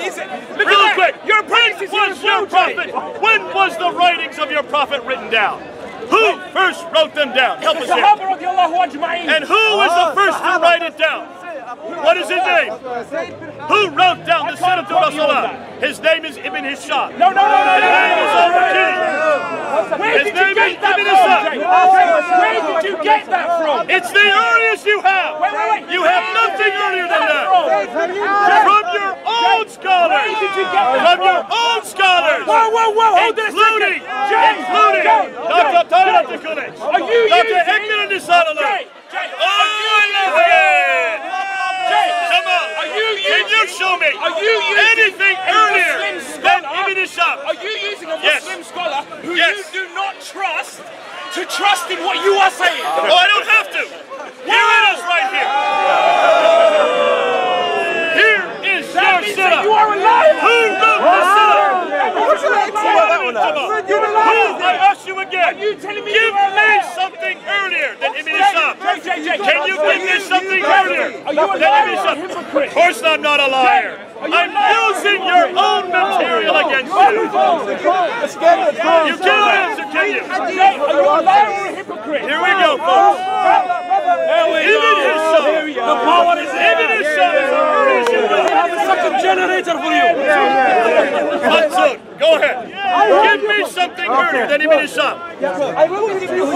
is it? Real quick, your praises was your prophet? When was the writings of your prophet written down? Who first wrote them down? Help us here. And who was the first to write it down? What is his name? Who wrote down the Sunnah to Rasulullah? His name is Ibn Hisham. No. His name is al-Raqi. Where did you get that from? Where did you get that from? It's the earliest you have. Wait. You have nothing earlier than that. From your own scholars. Where did you get that from? Your own scholars. Whoa, hold on a including second. Dr. Kulich. Are you Dr. Ekman and Nisalala. Can you show me anything earlier than Ibn Hisham? Are you using a Muslim scholar who you do not trust to trust in what you are saying? Oh, I don't have to. Here it is right here. Here is your Sunnah. You are a liar. Who wrote the Sunnah? I ask you again. Give me something earlier than Ibn Hisham. Can you give me something earlier than Ibn Hisham? Of course I'm not a liar. I'm using your own material against you. You can't answer, can you? Are you a liar or a hypocrite? Here we go, folks. Ibn Hisham. The power is Ibn Hisham is the earliest you know. a second generator for you. Mansur, go ahead. Give me something earlier than Ibn Hisham. I will give you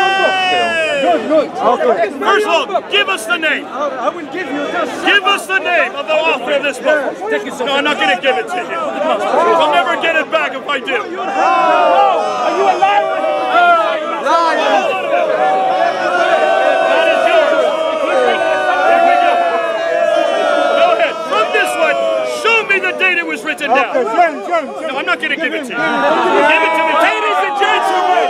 Good. First of all, give us the name. I will give you this. Give us the name of the author of this book. No, I'm not going to give it to you. I'll never get it back if I do. Are you a liar? That is yours. Here we go. Go ahead. From this one, show me the date it was written down. No, I'm not going to give it to you. Give it to me. Ladies and gentlemen.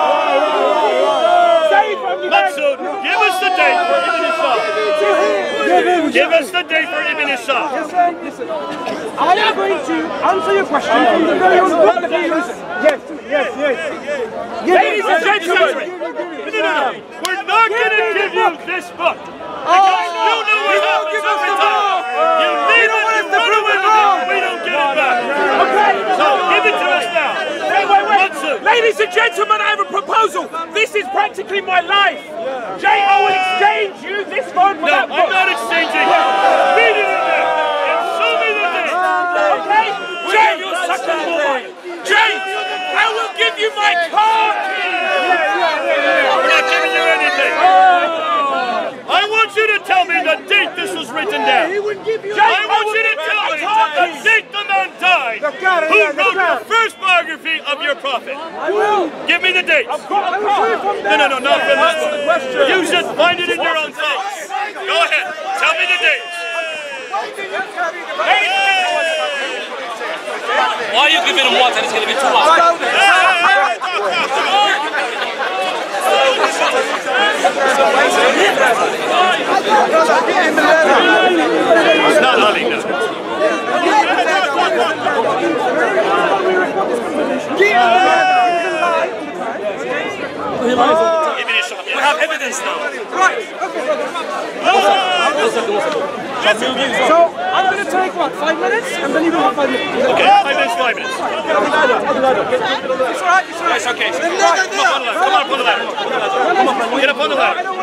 Mansur, give us the date for Ibn Hisham. Give us the date for Ibn Hisham. Listen, I am going to answer your question from the very own book that you're using. Yes. Ladies and gentlemen. No. We're not going to give you this book. Because you know what happens every time. You leave it, you run away with it, we don't get it back. Okay. So give it to us now. Wait. Ladies and gentlemen, I have a proposal. This is practically my life. Jay, I will exchange you this phone for that book. No, I'm not exchanging. Read it in there and show me the date. Okay? Jay, you're such a boy. Jay, I will give you my car key. We're not giving you anything. I want you to tell me the date this was written down. I want you to tell me the date the man died who wrote the first biography of your prophet. I will. Give me the date. I will show you from there. No, not from this book. You should find it in your own thoughts. Go ahead. Tell me the dates. Why are you giving him water? It's going to be too much. It's not hunting now. We have evidence now. Right. So I'm going to take what, 5 minutes, and then you will have 5 minutes. Okay, 5 minutes, 5 minutes. It's alright. It's okay. Come on, put the ladder. Get up on the ladder. Come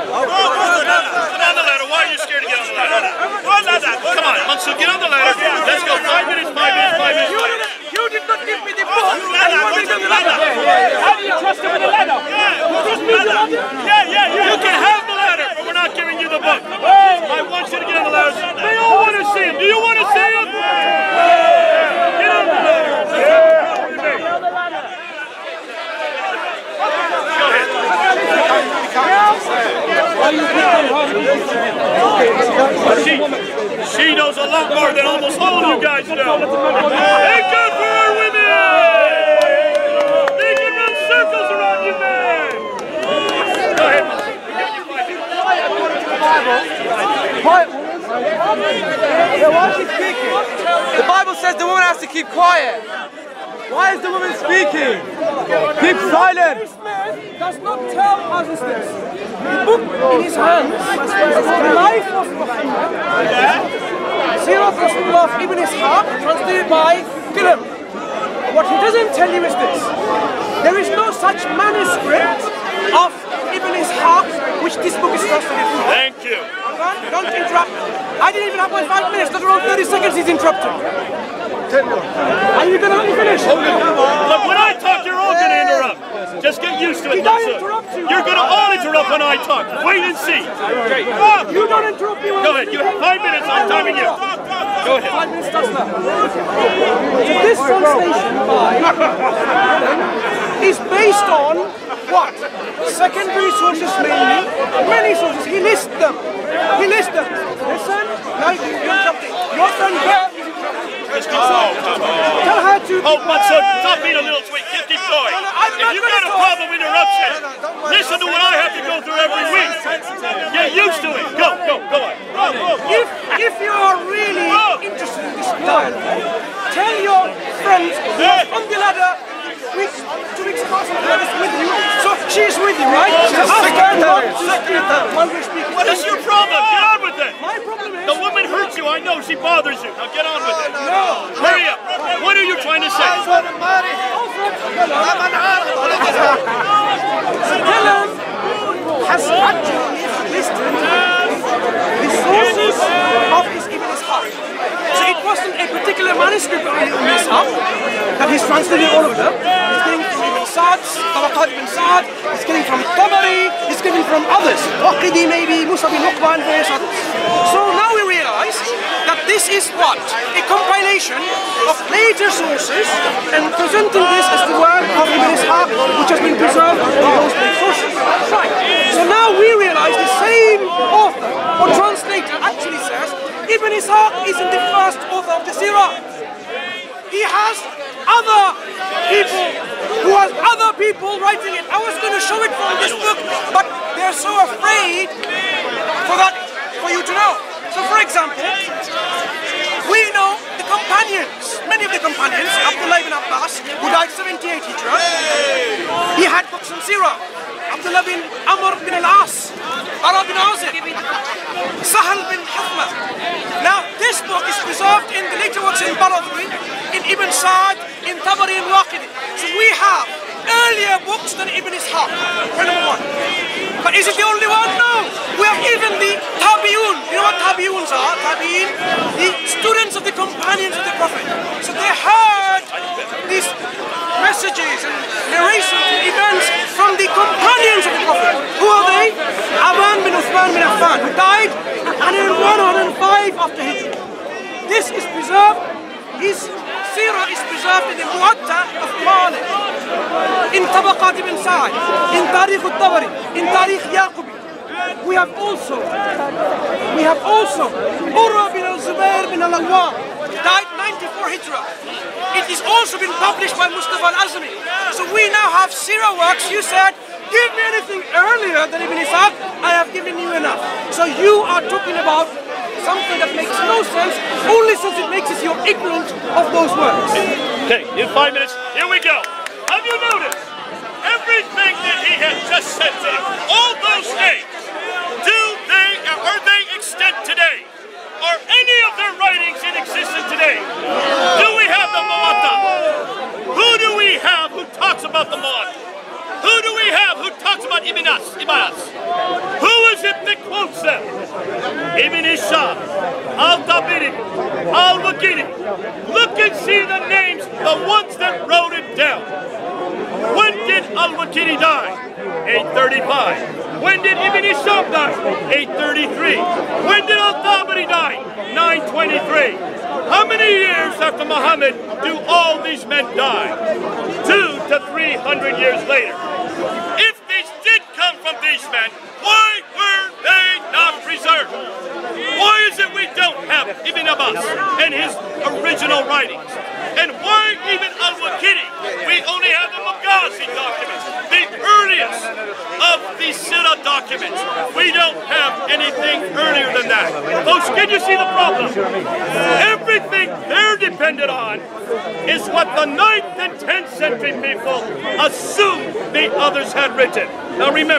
on the ladder. Why are you scared to get on the ladder? Come on, Mansur, get on the ladder. Let's go. 5 minutes, 5 minutes, 5 minutes. You did not give me the book. You wanted the ladder. How do you trust him with a ladder? You can have the ladder, but we're not giving you the book. I want you to get on the ladder. They all want to see him. Do you want to see him? Get on the ladder. Go ahead. She knows a lot more than almost all of you guys know. Thank God for our women! They can run circles around you, man! Go ahead. Why is she speaking? The Bible says the woman has to keep quiet. Why is the woman speaking? Keep silent. This man does not tell us this. The book in his hands is the life of Muhammad. Sirah Rasulullah of Ibn Ishaq, translated by Qur'an. What he doesn't tell you is this. There is no such manuscript of Ibn Ishaq which this book is translated from. Thank you. Don't interrupt. I didn't even have my 5 minutes, not around 30 seconds he's interrupting. Are you going to let me finish? Look, when I talk, you're all going to interrupt. Just get used to it. Did I interrupt you? You're going to all interrupt when I talk. Wait and see. You don't interrupt me when Go ahead. You have 5 minutes. I'm timing you. Go ahead. 5 minutes starts now. So this translation by is based on what? Secondary sources mainly. Many sources. He lists them. Listen. Now you're interrupting. Your friend here is interrupting. Tell her to... Oh, Mansur, stop being a little tweak. Keep going. If you've got a problem with interruption, listen to what I have to go through every week. Get used to it. Go on. If you are really interested in this dialogue, tell your friends who are on the ladder 2 weeks past the ladder is with you. So she's with you, right? So ask her not to speak while we're speaking. What is your problem? Get on with it. My problem is... The woman hurts you. I know she bothers you. Now get on with it. No. Hurry up. What are you trying to say? Helen has actually listed the sources of his Ibn Ishaq. So it wasn't a particular manuscript of Ibn Ishaq that he's translated all of them. It's getting from Ibn Sa'd, Tabaqat Ibn Sa'd, it's getting from Tabari, it's getting from others. Waqidi maybe, Musa bin Uqba and various others. So now we realize that this is what? A compilation of later sources and presenting this as the work of Ibn Ishaq which has been preserved in those late sources. Right. So now we realize the same author or translator actually says Ibn Ishaq isn't the first author of the Sirah. He has other people writing it. I was going to show it from this book, but they're so afraid for you to know. So for example, we know the companions, many of the companions, Abdullah ibn Abbas, who died 78 Hijrah, he had books on Sirah. Abdullah bin Amr bin al-As, Bara bin Azir, Sahal bin Hafma. Now this book is preserved in the later works in Baladri, in Ibn Sa'd, in Tabari and Waqidi. So we have earlier books than Ibn Ishaq, number one. But is it the only one? No. We have even the Tabi'un. You know what Tabi'uns are? Tabi'in, the students of the companions of the Prophet. So they heard these messages and narrations and events from the companions of the Prophet. Who are they? Aban bin Uthman bin Affan, who died 105 after Hijrah. This is preserved. His Sirah is preserved in the Muwatta of Malik, in Tabaqat ibn Sa'd, in Tarikh al-Tabari, in Tarikh Yaqubi. We have also Urwa bin al-Zubair bin al-Awwam, died 94 Hijrah. It is also been published by Mustafa al-Azmi. So we now have Sirah works. You said, give me anything earlier than Ibn Ishaq, I have given you enough. So you are talking about something that makes no sense, only since it makes you ignorant of those words. Okay, in 5 minutes, here we go. Have you noticed everything that he has just said to you? All those names, are they extant today? Are any of their writings in existence today? Do we have the Muwatta? Who do we have who talks about the Muwatta? Who do we have who talks about Ibn As? Who is it that quotes them? Ibn Hisham, Al-Tabiri, Al-Waqidi. Look and see the names, the ones that wrote it down. When did Al-Waqidi die? 835. When did Ibn Hisham die? 833. When did Al-Tabiri die? 923. How many years after Muhammad do all these men die? 200 to 300 years later. If these did come from these men, why were they not preserved? Why is it we don't have Ibn Abbas and his original writings? And why even Al-Waqidi? We only have the Maghazi documents, the earliest of the Sirah documents. We don't have anything earlier than that. Folks, can you see the problem? Everything they're dependent on is what the 9th and 10th century people assumed the others had written. Now remember,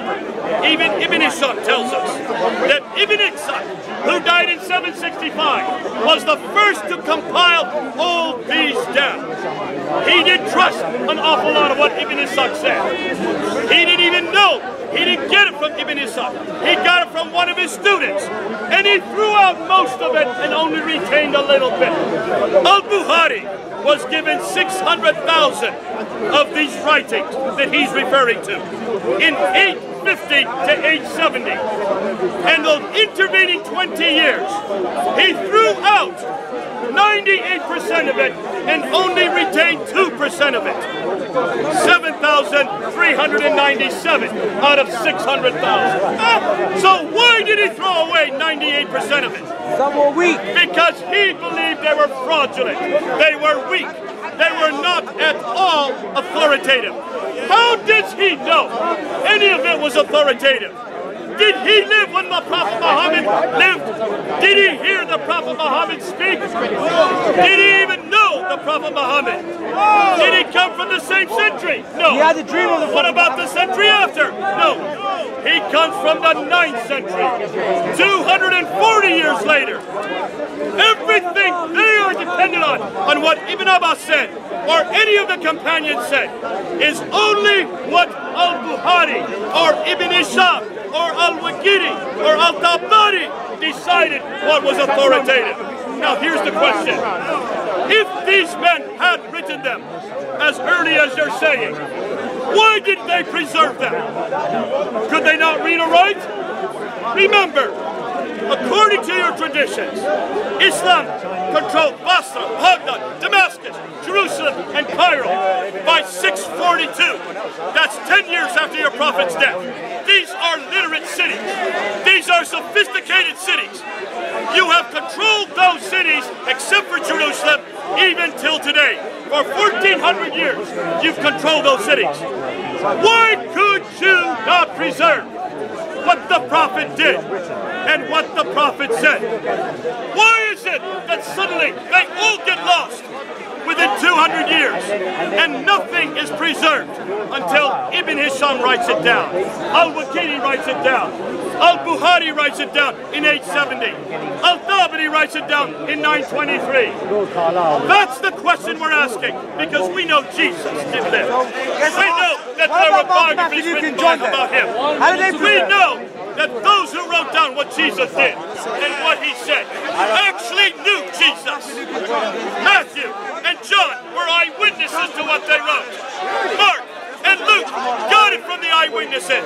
Even Ibn Hisham tells us that Ibn Ishaq, who died in 765, was the first to compile all these down. He didn't trust an awful lot of what Ibn Ishaq said. He didn't even know. He didn't get it from Ibn Ishaq. He got it from one of his students. And he threw out most of it and only retained a little bit. Al-Bukhari was given 600,000 of these writings that he's referring to in 850 to 870. And those intervening 20 years, he threw out 98% of it and only retained 2% of it. 7,397 out of 600,000. So why did he throw away 98% of it? Some were weak. Because he believed they were fraudulent. They were weak. They were not at all authoritative. How does he know any of it was authoritative? Did he live when the Prophet Muhammad lived? Did he hear the Prophet Muhammad speak? Did he even know the Prophet Muhammad? Did he come from the same century? No. He had a dream of the What about the century after? No. He comes from the 9th century. 240 years later. Everything they are dependent on what Ibn Abbas said, or any of the companions said, is only what Al-Bukhari, or Ibn Hisham, or Al-Waqidi, or Al-Tabari decided what was authoritative. Now here's the question. If these men had written them as early as you're saying, why didn't they preserve them? Could they not read or write? Remember, according to your traditions, Islam controlled Basra, Baghdad, Damascus, Jerusalem, and Cairo by 642. That's 10 years after your prophet's death. These are literate cities. These are sophisticated cities. You have controlled those cities, except for Jerusalem, even till today. For 1,400 years, you've controlled those cities. Why could you not preserve what the prophet did and what the prophet said? Why is it that suddenly they all get lost within 200 years and nothing is preserved until Ibn Hisham writes it down, Al-Waqidi writes it down, Al-Bukhari writes it down in 870, Al-Tabari writes it down in 923. That's the question we're asking, because we know Jesus did live. We know that there were biographies written about him. We know that those who wrote down what Jesus did and what he said actually knew Jesus. Matthew and John were eyewitnesses to what they wrote. Mark and Luke got it from the eyewitnesses.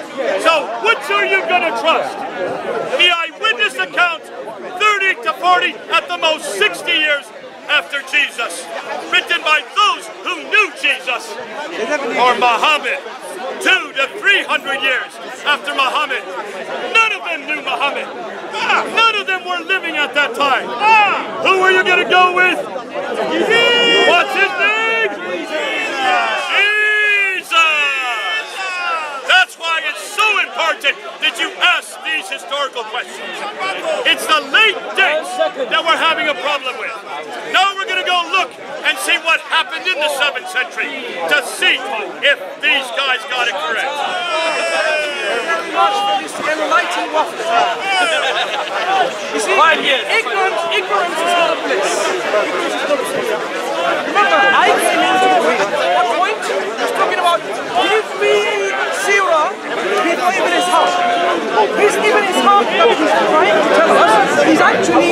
So which are you going to trust? The eyewitness account, 30 to 40, at the most 60 years after Jesus, written by those who knew Jesus, or Muhammad, 200 to 300 years after Muhammad. None of them knew Muhammad. None of them were living at that time. Who are you going to go with? What's his name? Jesus! That's why it's so important that you ask these historical questions. It's the late dates that we're having a problem with. Now we're going to go look and see what happened in the 7th century to see if these guys got it correct. Enlightened waffle. You see, ignorance is not a bliss. Remember, I came into the way. What point? He was talking about, give me Sirah before Ibn Ishaq. This Ibn Ishaq that he's trying to tell us, he's actually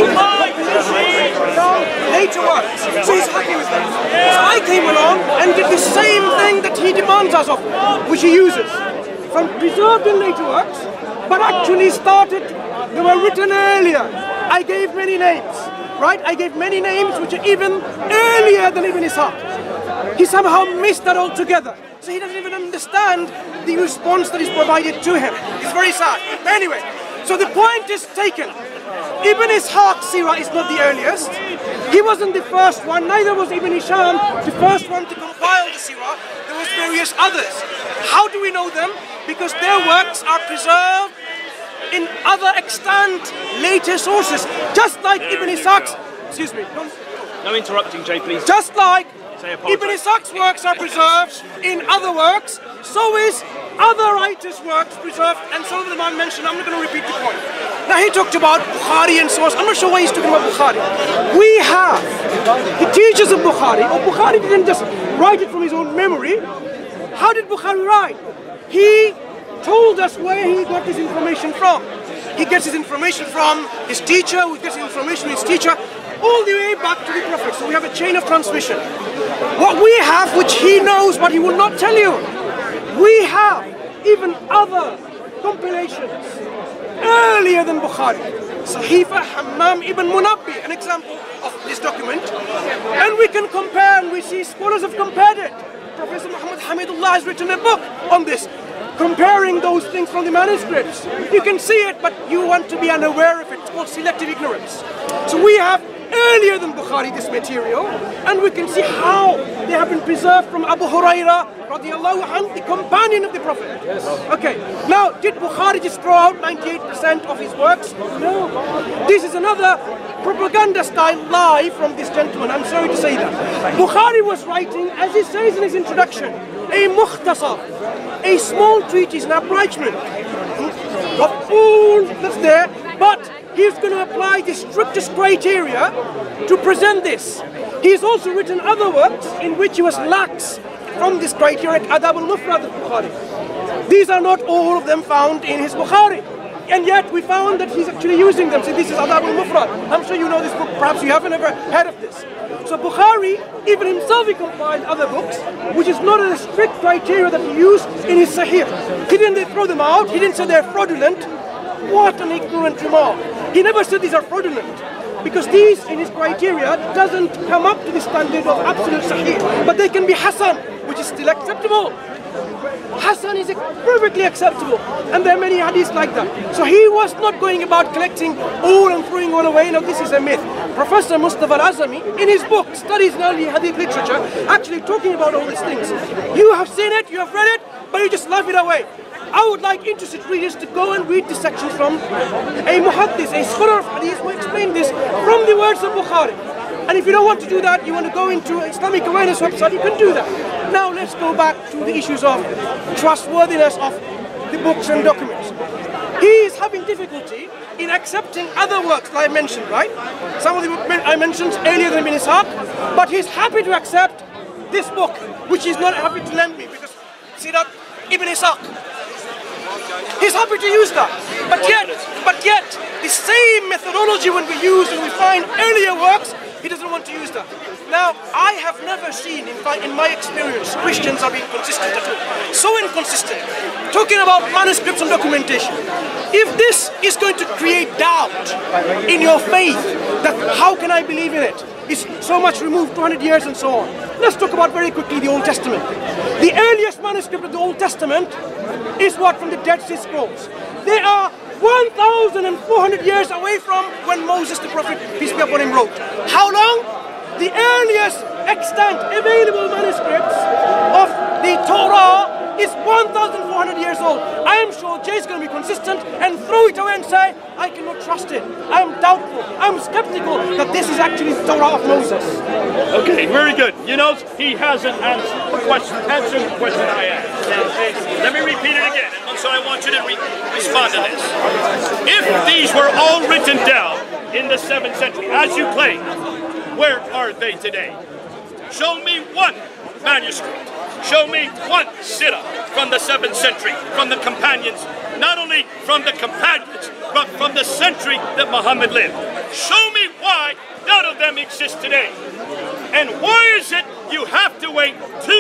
later works. So he's happy with that. So I came along and did the same thing that he demands us of, which he uses. From preserved in later works, but actually started, they were written earlier. I gave many names, right? I gave many names which are even earlier than Ibn Ishaq. He somehow missed that altogether. So he doesn't even understand the response that is provided to him. It's very sad. But anyway, so the point is taken. Ibn Ishaq's Sirah is not the earliest. He wasn't the first one, neither was Ibn Hisham the first one to compile the Sirah. There was various others. How do we know them? Because their works are preserved in other extant later sources, just like Ibn Ishaq's. Excuse me. No interrupting, Jay, please. Just like Ibn Ishaq's works are preserved in other works, so is other writers' works preserved, and some of them I mentioned. I'm not going to repeat the point. Now he talked about Bukhari and so on. I'm not sure why he's talking about Bukhari. We have the teachers of Bukhari. Or Bukhari didn't just write it from his own memory. How did Bukhari write? He told us where he got his information from. He gets his information from his teacher, who gets his information from his teacher, all the way back to the Prophet. So we have a chain of transmission. What we have, which he knows, but he will not tell you, we have even other compilations earlier than Bukhari. Sahifa Hammam ibn Munabbi, an example of this document. And we can compare, and we see scholars have compared it. Professor Muhammad Hamidullah has written a book on this, comparing those things from the manuscripts. You can see it, but you want to be unaware of it. It's called selective ignorance. So we have earlier than Bukhari this material, and we can see how they have been preserved from Abu Hurairah radiallahu anhu, the companion of the Prophet. Okay, now did Bukhari just throw out 98% of his works? No. This is another propaganda style lie from this gentleman. I'm sorry to say that. Bukhari was writing, as he says in his introduction, a mukhtasar, a small treatise, an abridgment of all that's there, but he's going to apply the strictest criteria to present this. He's also written other works in which he was lax from this criteria, Adab al-Mufrad al-Bukhari. These are not all of them found in his Bukhari. And yet we found that he's actually using them. So this is Adab al-Mufrad. I'm sure you know this book, perhaps you haven't ever heard of this. So Bukhari, even himself, he compiled other books, which is not a strict criteria that he used in his Sahih. He didn't throw them out, he didn't say they're fraudulent. What an ignorant remark. He never said these are fraudulent, because these, in his criteria, doesn't come up to the standard of absolute Sahih. But they can be Hasan, which is still acceptable. Hasan is perfectly acceptable, and there are many hadiths like that. So he was not going about collecting all and throwing all away. No, this is a myth. Professor Mustafa Al-Azami, in his book, Studies in Early Hadith Literature, actually talking about all these things. You have seen it, you have read it, but you just laugh it away. I would like interested readers to go and read the sections from a muhaddis, a scholar of hadith, who explained this from the words of Bukhari. And if you don't want to do that, you want to go into Islamic Awareness website, you can do that. Now let's go back to the issues of trustworthiness of the books and documents. He is having difficulty in accepting other works that I mentioned, right? Some of the books I mentioned earlier than Ibn Ishaq, but he's happy to accept this book, which he's not happy to lend me, because see that Ibn Ishaq. He's happy to use that, but yet the same methodology when we use and we find earlier works, he doesn't want to use that. Now, I have never seen, in fact, in my experience, Christians are being consistent at all. So inconsistent. Talking about manuscripts and documentation. If this is going to create doubt in your faith, that how can I believe in it? It's so much removed, 200 years and so on. Let's talk about very quickly the Old Testament. The earliest manuscript of the Old Testament is what? From the Dead Sea Scrolls. They are 1,400 years away from when Moses, the prophet, peace be upon him, wrote. How long? The earliest extant available manuscripts of the Torah is 1,400 years old. I am sure Jay is going to be consistent and throw it away and say, I cannot trust it. I am doubtful. I'm skeptical that this is actually the Torah of Moses. Okay, very good. You know, he hasn't answered the question I asked. Let me repeat it again. And so I want you to respond to this. If these were all written down in the 7th century, as you claim, where are they today? Show me one manuscript. Show me one sitta from the 7th century, from the companions, not only from the companions, but from the century that Muhammad lived. Show me why none of them exist today. And why is it you have to wait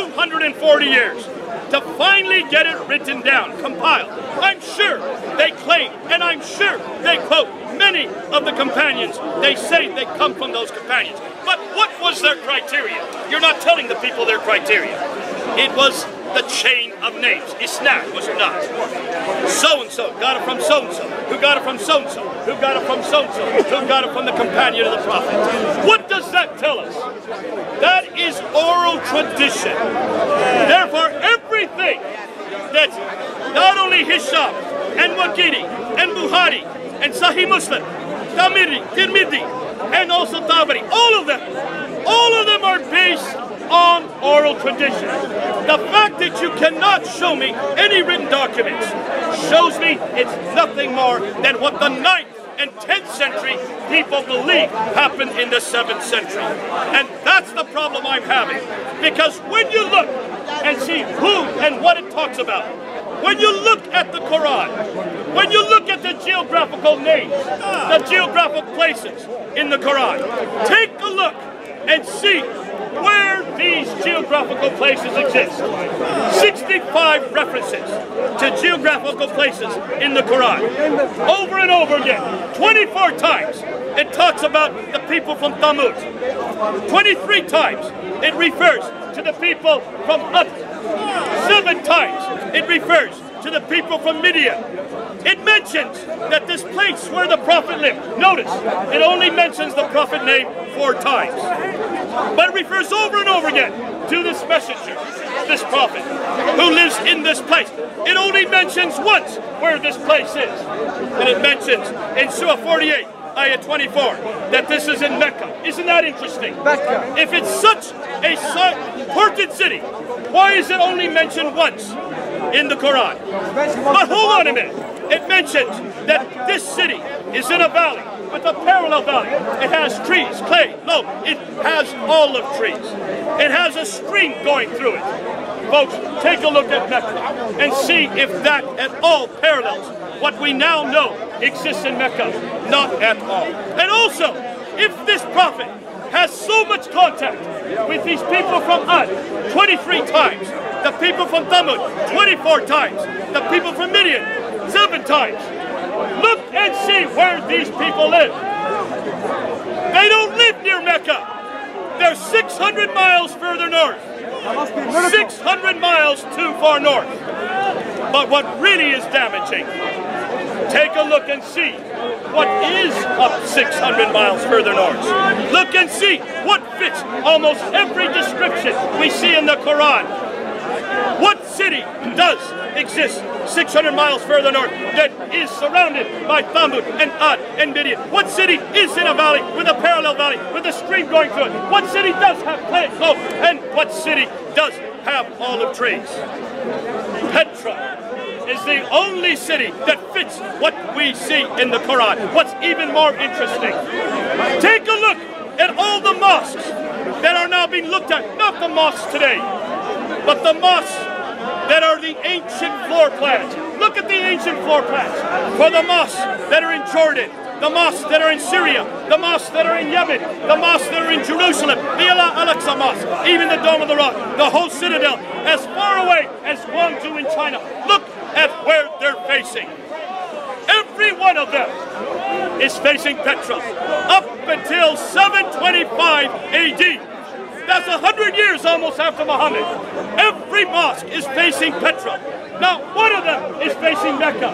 240 years to finally get it written down, compiled? I'm sure they claim, and I'm sure they quote many of the companions. They say they come from those companions. But what was their criteria? You're not telling the people their criteria. It was the chain of names. Isnad, was it not? So-and-so got it from so-and-so, who got it from so-and-so, who got it from so-and-so, who got it from the companion of the Prophet. What does that tell us? That is oral tradition. Therefore, everything that not only Hisham and Waqidi and Bukhari and Sahih Muslim, Tirmidhi, and also Tabari, all of them are based on oral tradition. The fact that you cannot show me any written documents shows me it's nothing more than what the 9th and 10th century people believe happened in the 7th century. And that's the problem I'm having. Because when you look and see who and what it talks about, when you look at the Qur'an, when you look at the geographical names, the geographic places in the Qur'an, take a look and see where these geographical places exist. 65 references to geographical places in the Quran. Over and over again. 24 times it talks about the people from Thamud. 23 times it refers to the people from Ad. 7 times it refers to the people from Midian. It mentions that this place where the Prophet lived, notice, it only mentions the Prophet name 4 times. But it refers over and over again to this messenger, this Prophet, who lives in this place. It only mentions once where this place is. And it mentions in Surah 48, Ayah 24, that this is in Mecca. Isn't that interesting? Mecca. If it's such a important city, why is it only mentioned once in the Quran? But hold on a minute. It mentions that this city is in a valley with a parallel valley. It has trees, clay, loam. It has olive trees. It has a stream going through it. Folks, take a look at Mecca and see if that at all parallels what we now know exists in Mecca. Not at all. And also, if this prophet has so much contact with these people from Ad 23 times, the people from Thamud 24 times, the people from Midian 7 times. Look and see where these people live. They don't live near Mecca. They're 600 miles further north. 600 miles too far north. But what really is damaging, take a look and see what is up 600 miles further north. Look and see what fits almost every description we see in the Quran. What city does exist 600 miles further north that is surrounded by Thamud and Ad and Midian? What city is in a valley with a parallel valley with a stream going through it? What city does have plant growth? And what city does have olive trees? Petra is the only city that fits what we see in the Quran. What's even more interesting, take a look at all the mosques that are now being looked at, not the mosques today, but the mosques that are the ancient floor plans. Look at the ancient floor plans for the mosques that are in Jordan, the mosques that are in Syria, the mosques that are in Yemen, the mosques that are in Jerusalem, the Al-Aqsa Mosque, even the Dome of the Rock, the whole citadel, as far away as Guangzhou in China. Look at where they're facing. Every one of them is facing Petra up until 725 AD. That's 100 years almost after Muhammad. Every mosque is facing Petra. Not one of them is facing Mecca.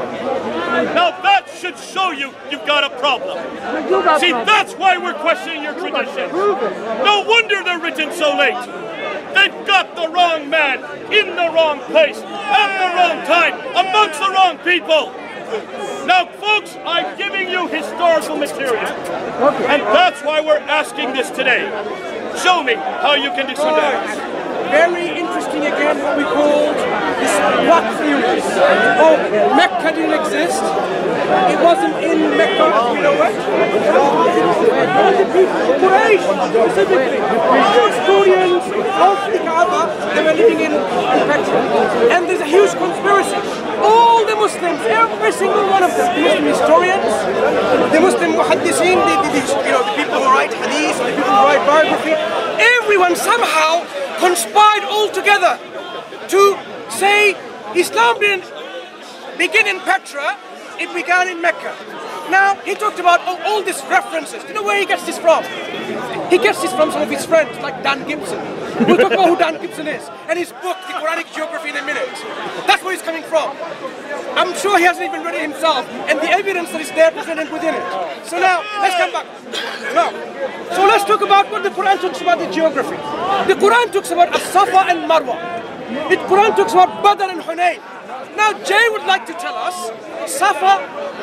Now that should show you you've got a problem. See, that's why we're questioning your tradition. No wonder they're written so late. They've got the wrong man in the wrong place at the wrong time amongst the wrong people. Now, folks, I'm giving you historical material, and that's why we're asking this today. Show me how you can discern that. Very interesting again what we call this what theory. Oh, Mecca didn't exist. It wasn't in Mecca, you know what? All the people, Quraysh specifically, historians of the Kaaba, they were living in Petra. And there's a huge conspiracy. All the Muslims, every single one of them, the Muslim historians, the Muslim muhaddiseen, the people who write hadith, the people who write biography, everyone somehow conspired all together to say Islam didn't begin in Petra, it began in Mecca. Now, he talked about all these references. Do you know where he gets this from? He gets this from some of his friends, like Dan Gibson. We'll talk about who Dan Gibson is, and his book, The Quranic Geography, in a minute. That's where he's coming from. I'm sure he hasn't even read it himself, and the evidence that is there presented within it. So now, let's come back. So let's talk about what the Quran talks about the geography. The Quran talks about As-Safa and Marwa. The Quran talks about Badr and Hunayn. Now, Jay would like to tell us, Safa,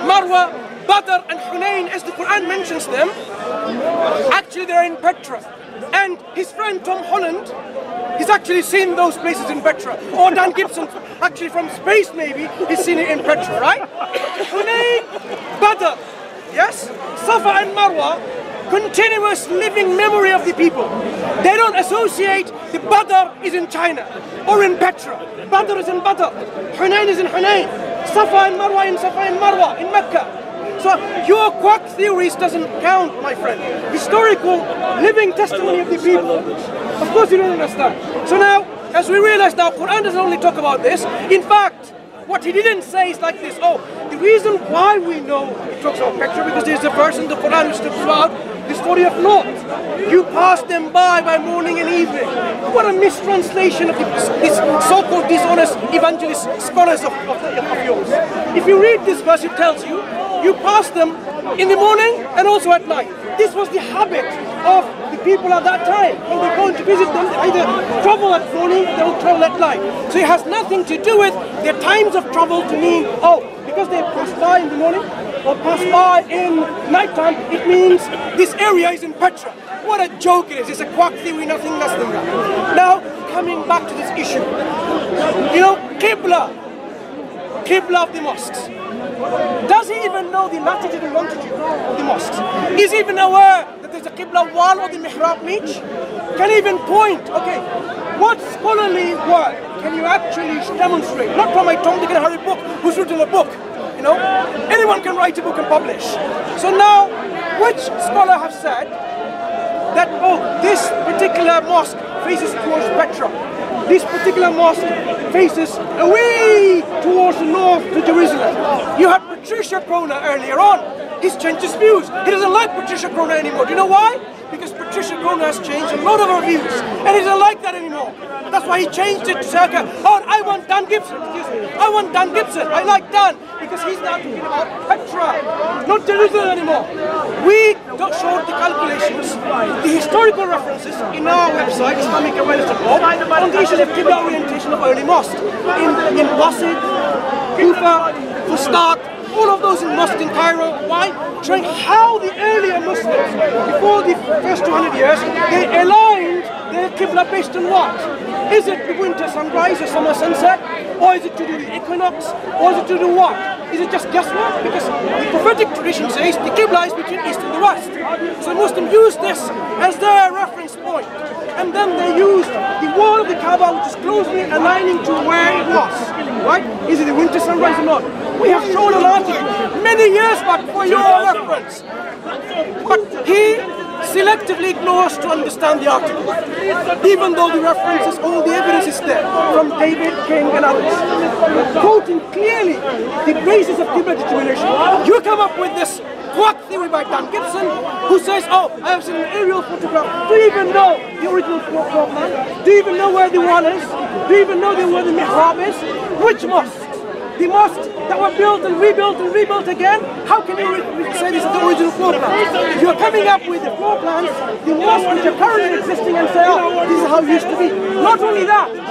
Marwa, Badr and Hunayn, as the Quran mentions them, actually they're in Petra. And his friend Tom Holland, he's actually seen those places in Petra. Or Dan Gibson, actually from space maybe, he's seen it in Petra, right? Hunayn, Badr, yes? Safa and Marwa, continuous living memory of the people. They don't associate the Badr is in China or in Petra. Badr is in Badr. Hunayn is in Hunayn. Safa and Marwa in Safa and Marwa in Mecca. So your quack theories doesn't count, my friend. Historical living testimony of the people. Of course you don't understand. So now, as we realize now, Qur'an doesn't only talk about this. In fact, what he didn't say is like this. Oh, the reason why we know it talks about Petra because there's a verse in the Qur'an which talks about the story of Lot. You pass them by morning and evening. What a mistranslation of these so-called dishonest evangelist scholars of yours. If you read this verse, it tells you, you pass them in the morning and also at night. This was the habit of the people at that time. When they're going to visit them, they either travel at morning, they'll travel at night. So it has nothing to do with their times of travel to mean, oh, because they pass by in the morning or pass by in nighttime, it means this area is in Petra. What a joke it is. It's a quack theory, nothing less than that. Now, coming back to this issue. You know, Qibla of the mosques. Does he even know the latitude and longitude of the mosques? Is he even aware that there's a Qibla wall or the mihrab niche? Can he even point? Okay, what scholarly work can you actually demonstrate? Not from a Tom, Dick and Harry book who's written a book. You know, anyone can write a book and publish. So now, which scholar have said that, oh, this particular mosque faces towards Petra? This particular mosque faces away towards the north to Jerusalem. You had Patricia Crona earlier on. He's changed his views. He doesn't like Patricia Crona anymore. Do you know why? Because Patricia Crona has changed a lot of her views. And he doesn't like that anymore. That's why he changed it to say, okay, oh, I want Dan Gibson. Excuse me. I want Dan Gibson. I like Dan. Because he's now talking about Petra, not Jerusalem anymore. We don't show the calculations, the historical references in our website, IslamicAwareness.org, on the issues of Qibla orientation of early mosques. In Wasid, Kufa, Fustat, all of those in mosques in Cairo. Why? Showing how the earlier Muslims, before the first 200 years, they aligned their Qibla based on what? Is it the winter sunrise or summer sunset? Or is it to do the equinox? Or is it to do what? Is it just guesswork? Because the prophetic tradition says the Qibla is between east and the west. So Muslims use this as their reference point. And then they use the wall of the Kaaba, which is closely aligning to where it was. Right? Is it the winter sunrise or not? We have shown an article many years back for your reference. But he selectively ignores to understand the article, even though the references, all the evidence is there, from David, King and others, quoting clearly the basis of Qibla determination. You come up with this quack theory by Dan Gibson, who says, oh, I have seen an aerial photograph. Do you even know the original floor plan? Do you even know where the wall is? Do you even know where the mihrab is? Which mosque? The mosques that were built and rebuilt again? How can you say this is the original floor plan? You're coming up with the floor plans, the mosques which are currently existing and say, oh, this is how it used to be. Not only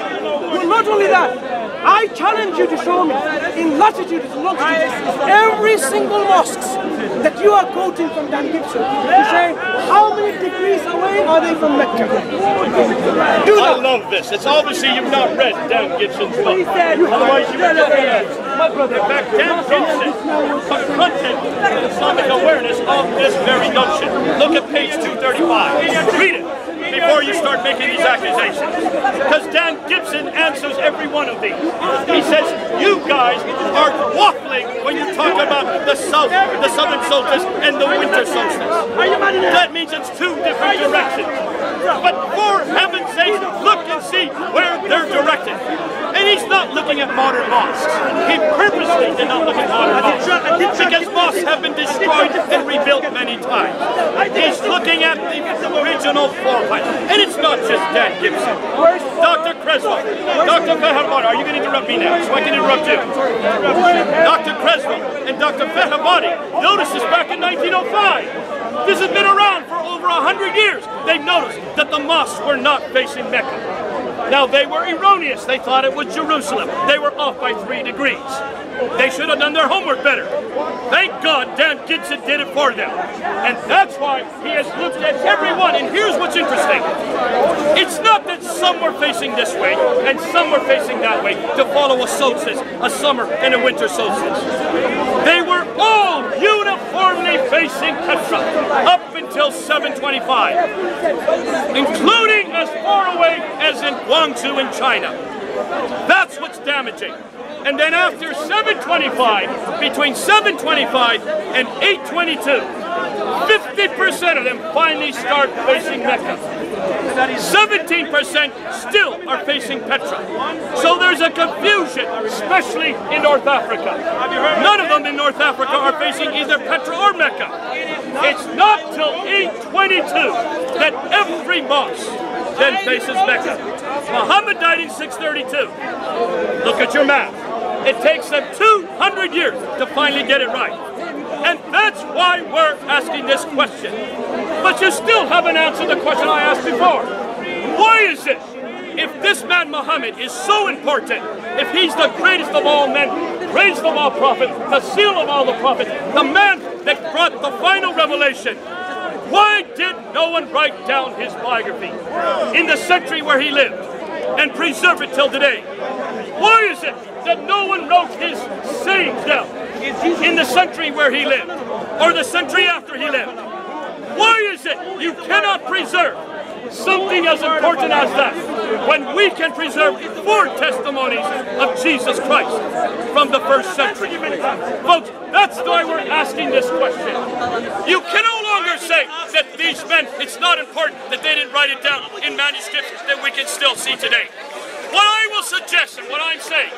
that, I challenge you to show me in latitude and longitude every single mosque that you are quoting from Dan Gibson to say how many degrees away are they from Mecca. I love this. It's obviously you've not read Dan Gibson's book. Otherwise you would not read it. In fact, Dan Gibson confronted Islamic awareness of this very notion. Look at page 235. Read it before you start making these accusations. Because Dan Gibson answers every one of these. He says, you guys are waffling when you talk about the southern solstice and the winter solstice. That means it's two different directions. But for heaven's sake, look and see where they're directed. And he's not looking at modern mosques. He purposely did not look at modern mosques. Because mosques have been destroyed and rebuilt many times. He's looking at the original floor plan. And it's not just Dan Gibson. Dr. Creswell, Dr. Fehabadi, are you going to interrupt me now so I can interrupt you? Dr. Creswell and Dr. Fehabadi noticed this back in 1905. This has been around for over 100 years. They noticed that the mosques were not facing Mecca. Now, they were erroneous. They thought it was Jerusalem. They were off by 3 degrees. They should have done their homework better. Thank God Dan Gibson did it for them. And that's why he has looked at everyone. And here's what's interesting. It's not that some were facing this way and some were facing that way to follow a solstice, a summer and a winter solstice. They were all uniformly facing Petra up until 725, including as far away as in Guangzhou in China. That's what's damaging. And then after 725, between 725 and 822, 50% of them finally start facing Mecca. 17% still are facing Petra. So there's a confusion, especially in North Africa. None of them in North Africa are facing either Petra or Mecca. It's not till 822 that every mosque then faces Mecca. Muhammad died in 632. Look at your map. It takes them 200 years to finally get it right. And that's why we're asking this question. But you still haven't answered the question I asked before. Why is it, if this man Muhammad is so important, if he's the greatest of all men, greatest of all prophets, the seal of all the prophets, the man that brought the final revelation, why did no one write down his biography in the century where he lived and preserve it till today? Why is it that no one wrote his sayings down in the century where he lived or the century after he lived? Why is it you cannot preserve something as important as that when we can preserve 4 testimonies of Jesus Christ from the 1st century? Folks, that's why we're asking this question. You can no longer say that these men, it's not important that they didn't write it down in manuscripts that we can still see today. What I will suggest and what I'm saying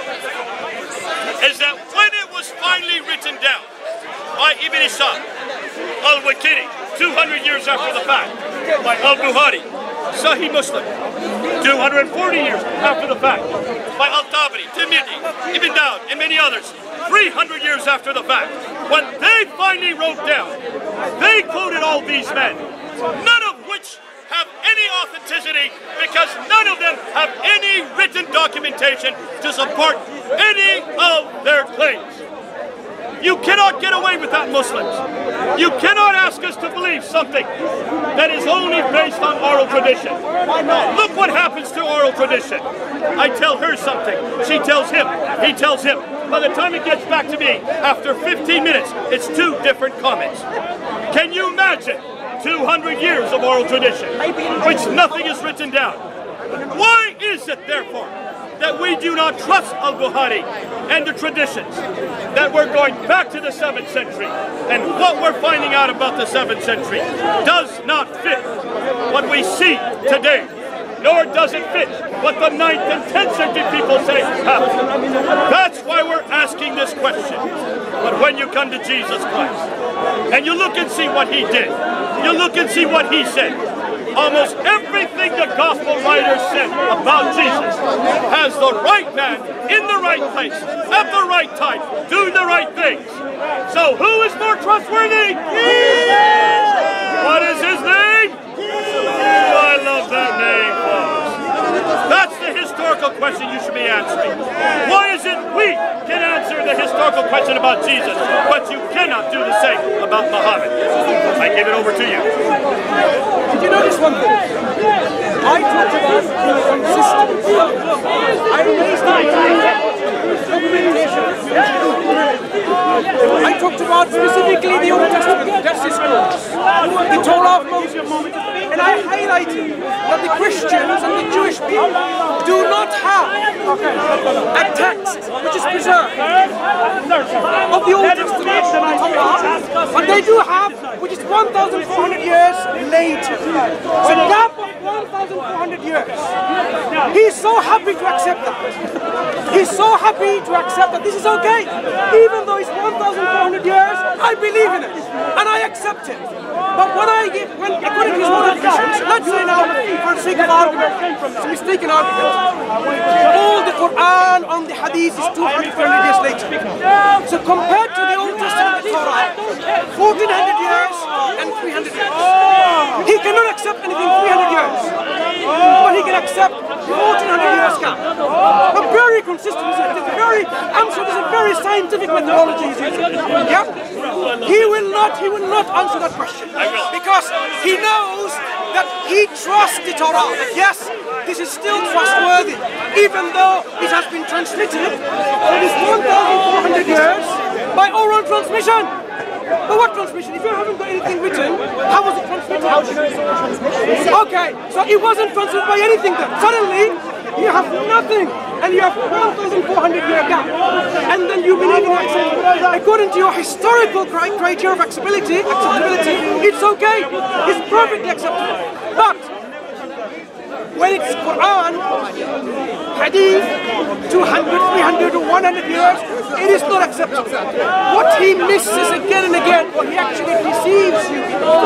is that when it was finally written down by Ibn Hisham, al-Waqidi, 200 years after the fact, by al-Bukhari, Sahih Muslim, 240 years after the fact, by al-Tabari, Tirmidhi, Ibn Dawud, and many others, 300 years after the fact, when they finally wrote down, they quoted all these men, none of which have any authenticity because none of them have any written documentation to support any of their claims. You cannot get away with that, Muslims. You cannot ask us to believe something that is only based on oral tradition. Look what happens to oral tradition. I tell her something, she tells him, he tells him. By the time it gets back to me, after 15 minutes, it's 2 different comments. Can you imagine 200 years of oral tradition, which nothing is written down? Why is it, therefore, that we do not trust al-Bukhari and the traditions, that we're going back to the 7th century, and what we're finding out about the 7th century does not fit what we see today, nor does it fit what the 9th and 10th century people say happened. That's why we're asking this question. But when you come to Jesus Christ, and you look and see what he did, you look and see what he said, almost everything the gospel writers said about Jesus has the right man in the right place, at the right time, doing the right things. So who is more trustworthy? What is his name? Oh, I love that name, folks. That's the historical question you should be answering. Why is it we can answer the historical question about Jesus, but you cannot do the same about Muhammad? I give it over to you. Did you notice one thing? I talked about consistency. I raised documentation. I talked about specifically the Old Testament, that's discourse, the Torah of Moses, and I highlighted that the Christians and the Jewish people do not have a text which is preserved of the Old Testament, but they do have, which is 1,400 years later. So a gap of 1,400 years. He's so happy to accept that. He's so happy to accept that this is okay. Even though it's 1,400 years, I believe in it. And I accept it. But when according to his own actions, let's say now, for the sake of argument, it's a mistaken argument, all the Qur'an on the Hadith is 200 years later. So compared to the Old Testament Torah, 1,400 years and 300 years. He cannot accept anything 300 years, but he can accept 1400 years gap. But very consistent, isn't it? I'm sure there's a very scientific methodology he's using. Yeah? He will not answer that question. Because he knows that he trusts the Torah. That yes, this is still trustworthy, even though it has been transmitted for this 1,400 years by oral transmission. But what transmission? If you haven't got anything written, how was it transmitted? How do you know it's not transmitted? Okay, so it wasn't transmitted by anything then. Suddenly, you have nothing, and you have 1,400 year gap. And then you believe in acceptability. According to your historical criteria of acceptability, it's okay. It's perfectly acceptable. But when it's Qur'an, Hadith, 200, 300 or 100 years, it is not acceptable. What he misses again and again, what he actually deceives you,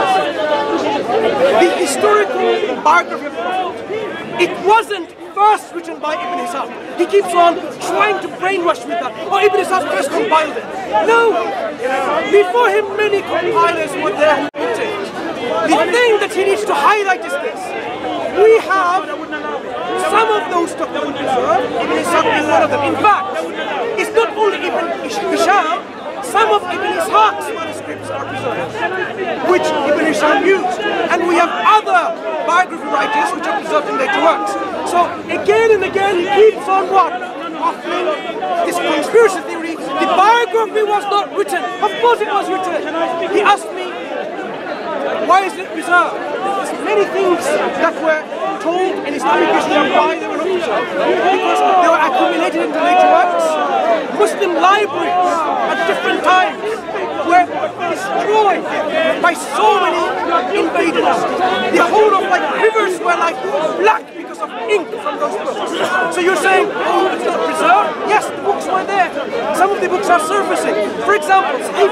the historical biography of the Prophet, it wasn't first written by Ibn Hisham. He keeps on trying to brainwash with that. Oh, Ibn Hisham first compiled it. No! Before him, many compilers were there who wrote it. The thing that he needs to highlight is this. We have some of those documents preserved, Ibn Hisham is one of them. In fact, it's not only Ibn Hisham, some of Ibn Ishaq's manuscripts are preserved, which Ibn Hisham used. And we have other biography writers which are preserved in later works. So again and again he keeps on what? Offering this conspiracy theory. The biography was not written. Of course it was written. He asked me, why is it preserved? There's many things that were told in Islamic history why they were not preserved. Because they were accumulated into later works. Muslim libraries at different times were destroyed by so many invaders. The whole of rivers were black because of ink from those books. So you're saying, oh, it's not preserved? Yes, the books were there. Some of the books are surfacing. For example, Sahih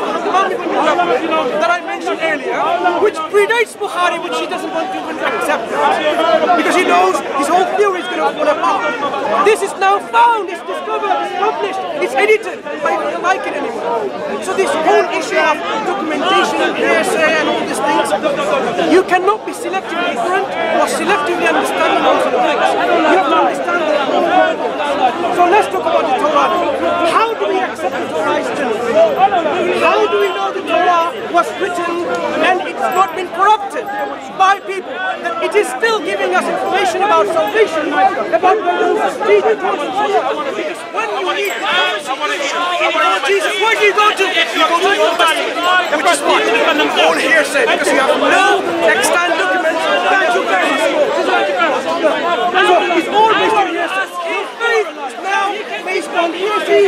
that I mentioned earlier, which predates Bukhari, which he doesn't want to even accept because he knows his whole theory is going to fall apart. This is now found, it's discovered, it's published, it's edited, but I don't like it anymore. So this whole issue of documentation and hearsay and all these things, you cannot be selectively ignorant or selectively understanding those things. You have to understand that. So let's talk about the Torah. How do we accept the Torah as genuine? How do we know the Torah was written and it's not been corrupted by people? That it is still giving us information about salvation, about Jesus. Because when you read the prophecy, Jesus, where do you go to? You go to the Old Testament, which is what? All hearsay, because you have no extant documents. Thank you very much. So it's all based on hearsay. Your faith is now based on hearsay.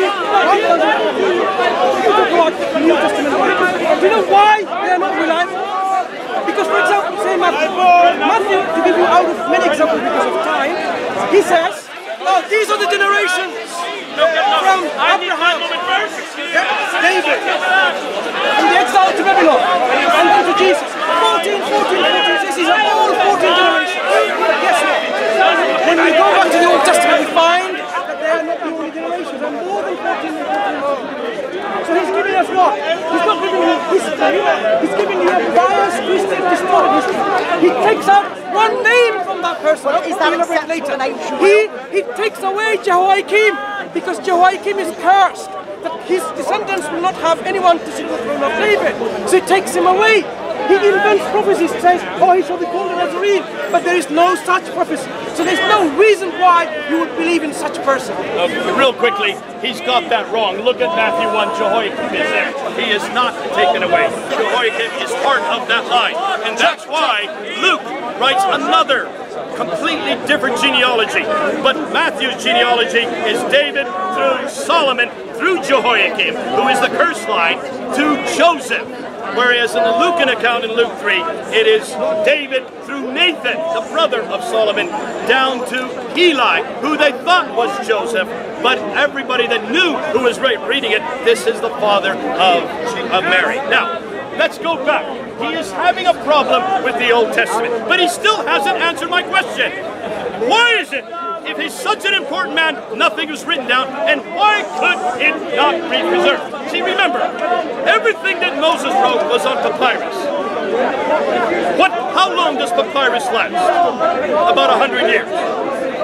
You talk about the New Testament writers. Do you know why they are not reliable? Because, for example, say Matthew, to give you out of many examples because of time, he says, oh, these are the generations from Abraham, David, from the exile to Babylon, and then to Jesus. 14, this is all 14 generations. Guess what? When we go back to the Old Testament, we find that they are not the only generations, there are more than 14 generations. So he's giving us what? He's not giving you history, he's giving you a biased, twisted, distorted history. He takes out one name from that person. Is that later? He takes away Jehoiakim, because Jehoiakim is cursed. That his descendants will not have anyone to sit on the throne of David. So he takes him away. He invents prophecies, says, oh, he shall be called a Nazarene, but there is no such prophecy. So there's no reason why you would believe in such a person. Real quickly, he's got that wrong. Look at Matthew 1, Jehoiakim is there. He is not taken away. Jehoiakim is part of that line. And that's why Luke writes another completely different genealogy. But Matthew's genealogy is David through Solomon, through Jehoiakim, who is the curse line, to Joseph. Whereas in the Lucan account in Luke 3, it is David through Nathan, the brother of Solomon, down to Eli, who they thought was Joseph, but everybody that knew who was reading it, this is the father of Mary. Now, let's go back. He is having a problem with the Old Testament, but he still hasn't answered my question. Why is it, if he's such an important man, nothing was written down, and why could it not be preserved? See, remember, everything that Moses wrote was on papyrus. How long does papyrus last? About 100 years.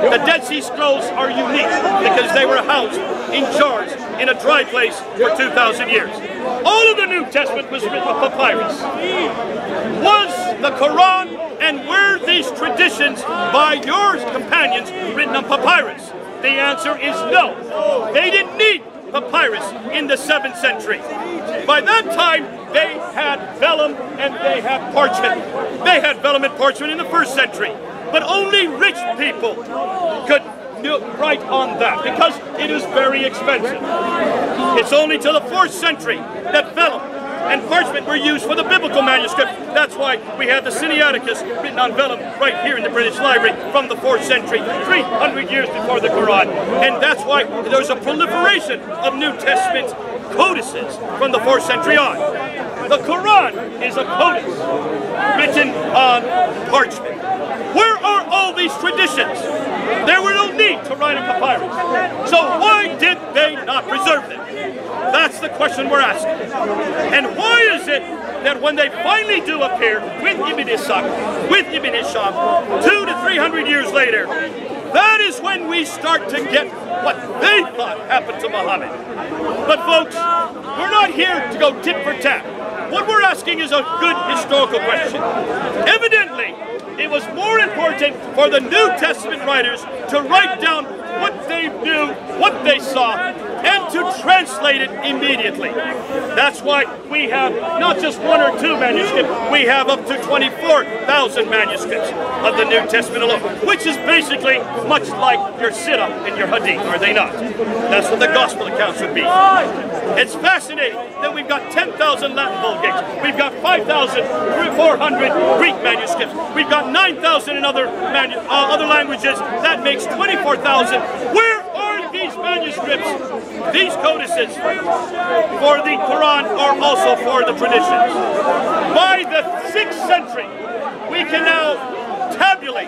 The Dead Sea Scrolls are unique because they were housed in jars in a dry place for 2,000 years. All of the New Testament was written on papyrus. Was the Qur'an and were these traditions by your companions written on papyrus? The answer is no. They didn't need papyrus in the 7th century. By that time, they had vellum and they had parchment. They had vellum and parchment in the 1st century. But only rich people could write on that because it is very expensive. It's only till the 4th century that vellum and parchment were used for the biblical manuscript. That's why we have the Sinaiticus written on vellum right here in the British Library from the 4th century, 300 years before the Quran. And that's why there's a proliferation of New Testament codices from the 4th century on. The Quran is a codex written on parchment. Where are all these traditions? There were no need to write a papyrus. So why did they not preserve them? That's the question we're asking. And why is it that when they finally do appear with Ibn Ishaq, with Ibn Hisham, 200 to 300 years later, that is when we start to get what they thought happened to Muhammad. But folks, we're not here to go tit for tat. What we're asking is a good historical question. Evidently, it was more important for the New Testament writers to write down what they knew, what they saw, and to translate it immediately. That's why we have not just 1 or 2 manuscripts, we have up to 24,000 manuscripts of the New Testament alone, which is basically much like your Siddha and your Hadith, are they not? That's what the Gospel accounts would be. It's fascinating that we've got 10,000 Latin Vulgates, we've got 5,400 Greek manuscripts, we've got 9,000 in other languages. That makes 24,000. Where are these manuscripts, these codices for the Quran or also for the traditions? By the 6th century, we can now tabulate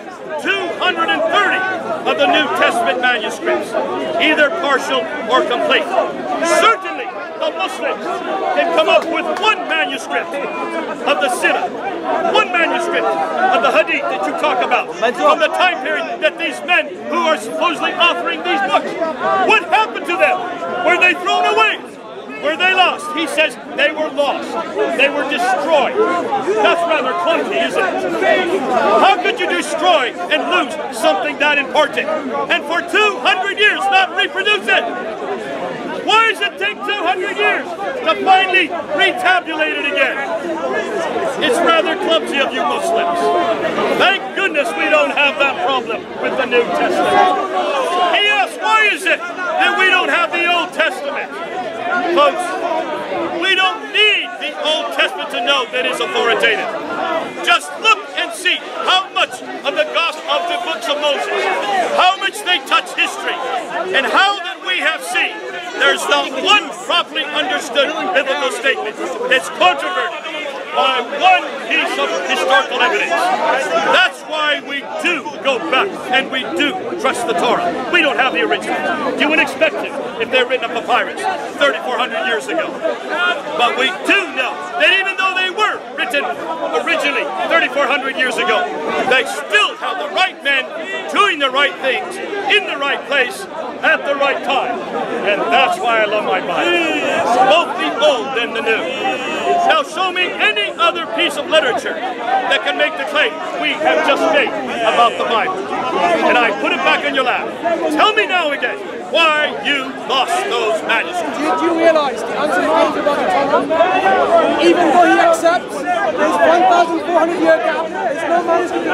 230 of the New Testament manuscripts, either partial or complete. Certainly, the Muslims can come up with 1 manuscript of the Siddha, 1 manuscript of the Hadith that you talk about, from the time period that these men who are supposedly authoring these books, what happened to them? Were they thrown away? Were they lost? He says they were lost. They were destroyed. That's rather clumsy, isn't it? How could you destroy and lose something that important and for 200 years not reproduce it? Why does it take 200 years to finally retabulate it again? It's rather clumsy of you Muslims. Thank goodness we don't have that problem with the New Testament. He asks, why is it that we don't have the Old Testament? Folks, we don't need the Old Testament to know that it's authoritative. Just look and see how much of the gospel of the books of Moses, how much they touch history, and how that we have seen there's not one properly understood biblical statement that's controverted by 1 piece of historical evidence. That's why we do go back and we do trust the Torah. We don't have the original. You would expect it if they're written on papyrus 3,400 years ago. But we do know that even though they were written originally 3,400 years ago, they still have the right men doing the right things in the right place at the right time. And that's why I love my Bible. Both the old and the new. Now show me any other piece of literature that can make the claim we have just made about the Bible. And I put it back in your lap. Tell me now again why you lost those manuscripts. Did you realize the answer is going about the Torah? Even though he accepts there's 1,400 year gap, there's no manuscript.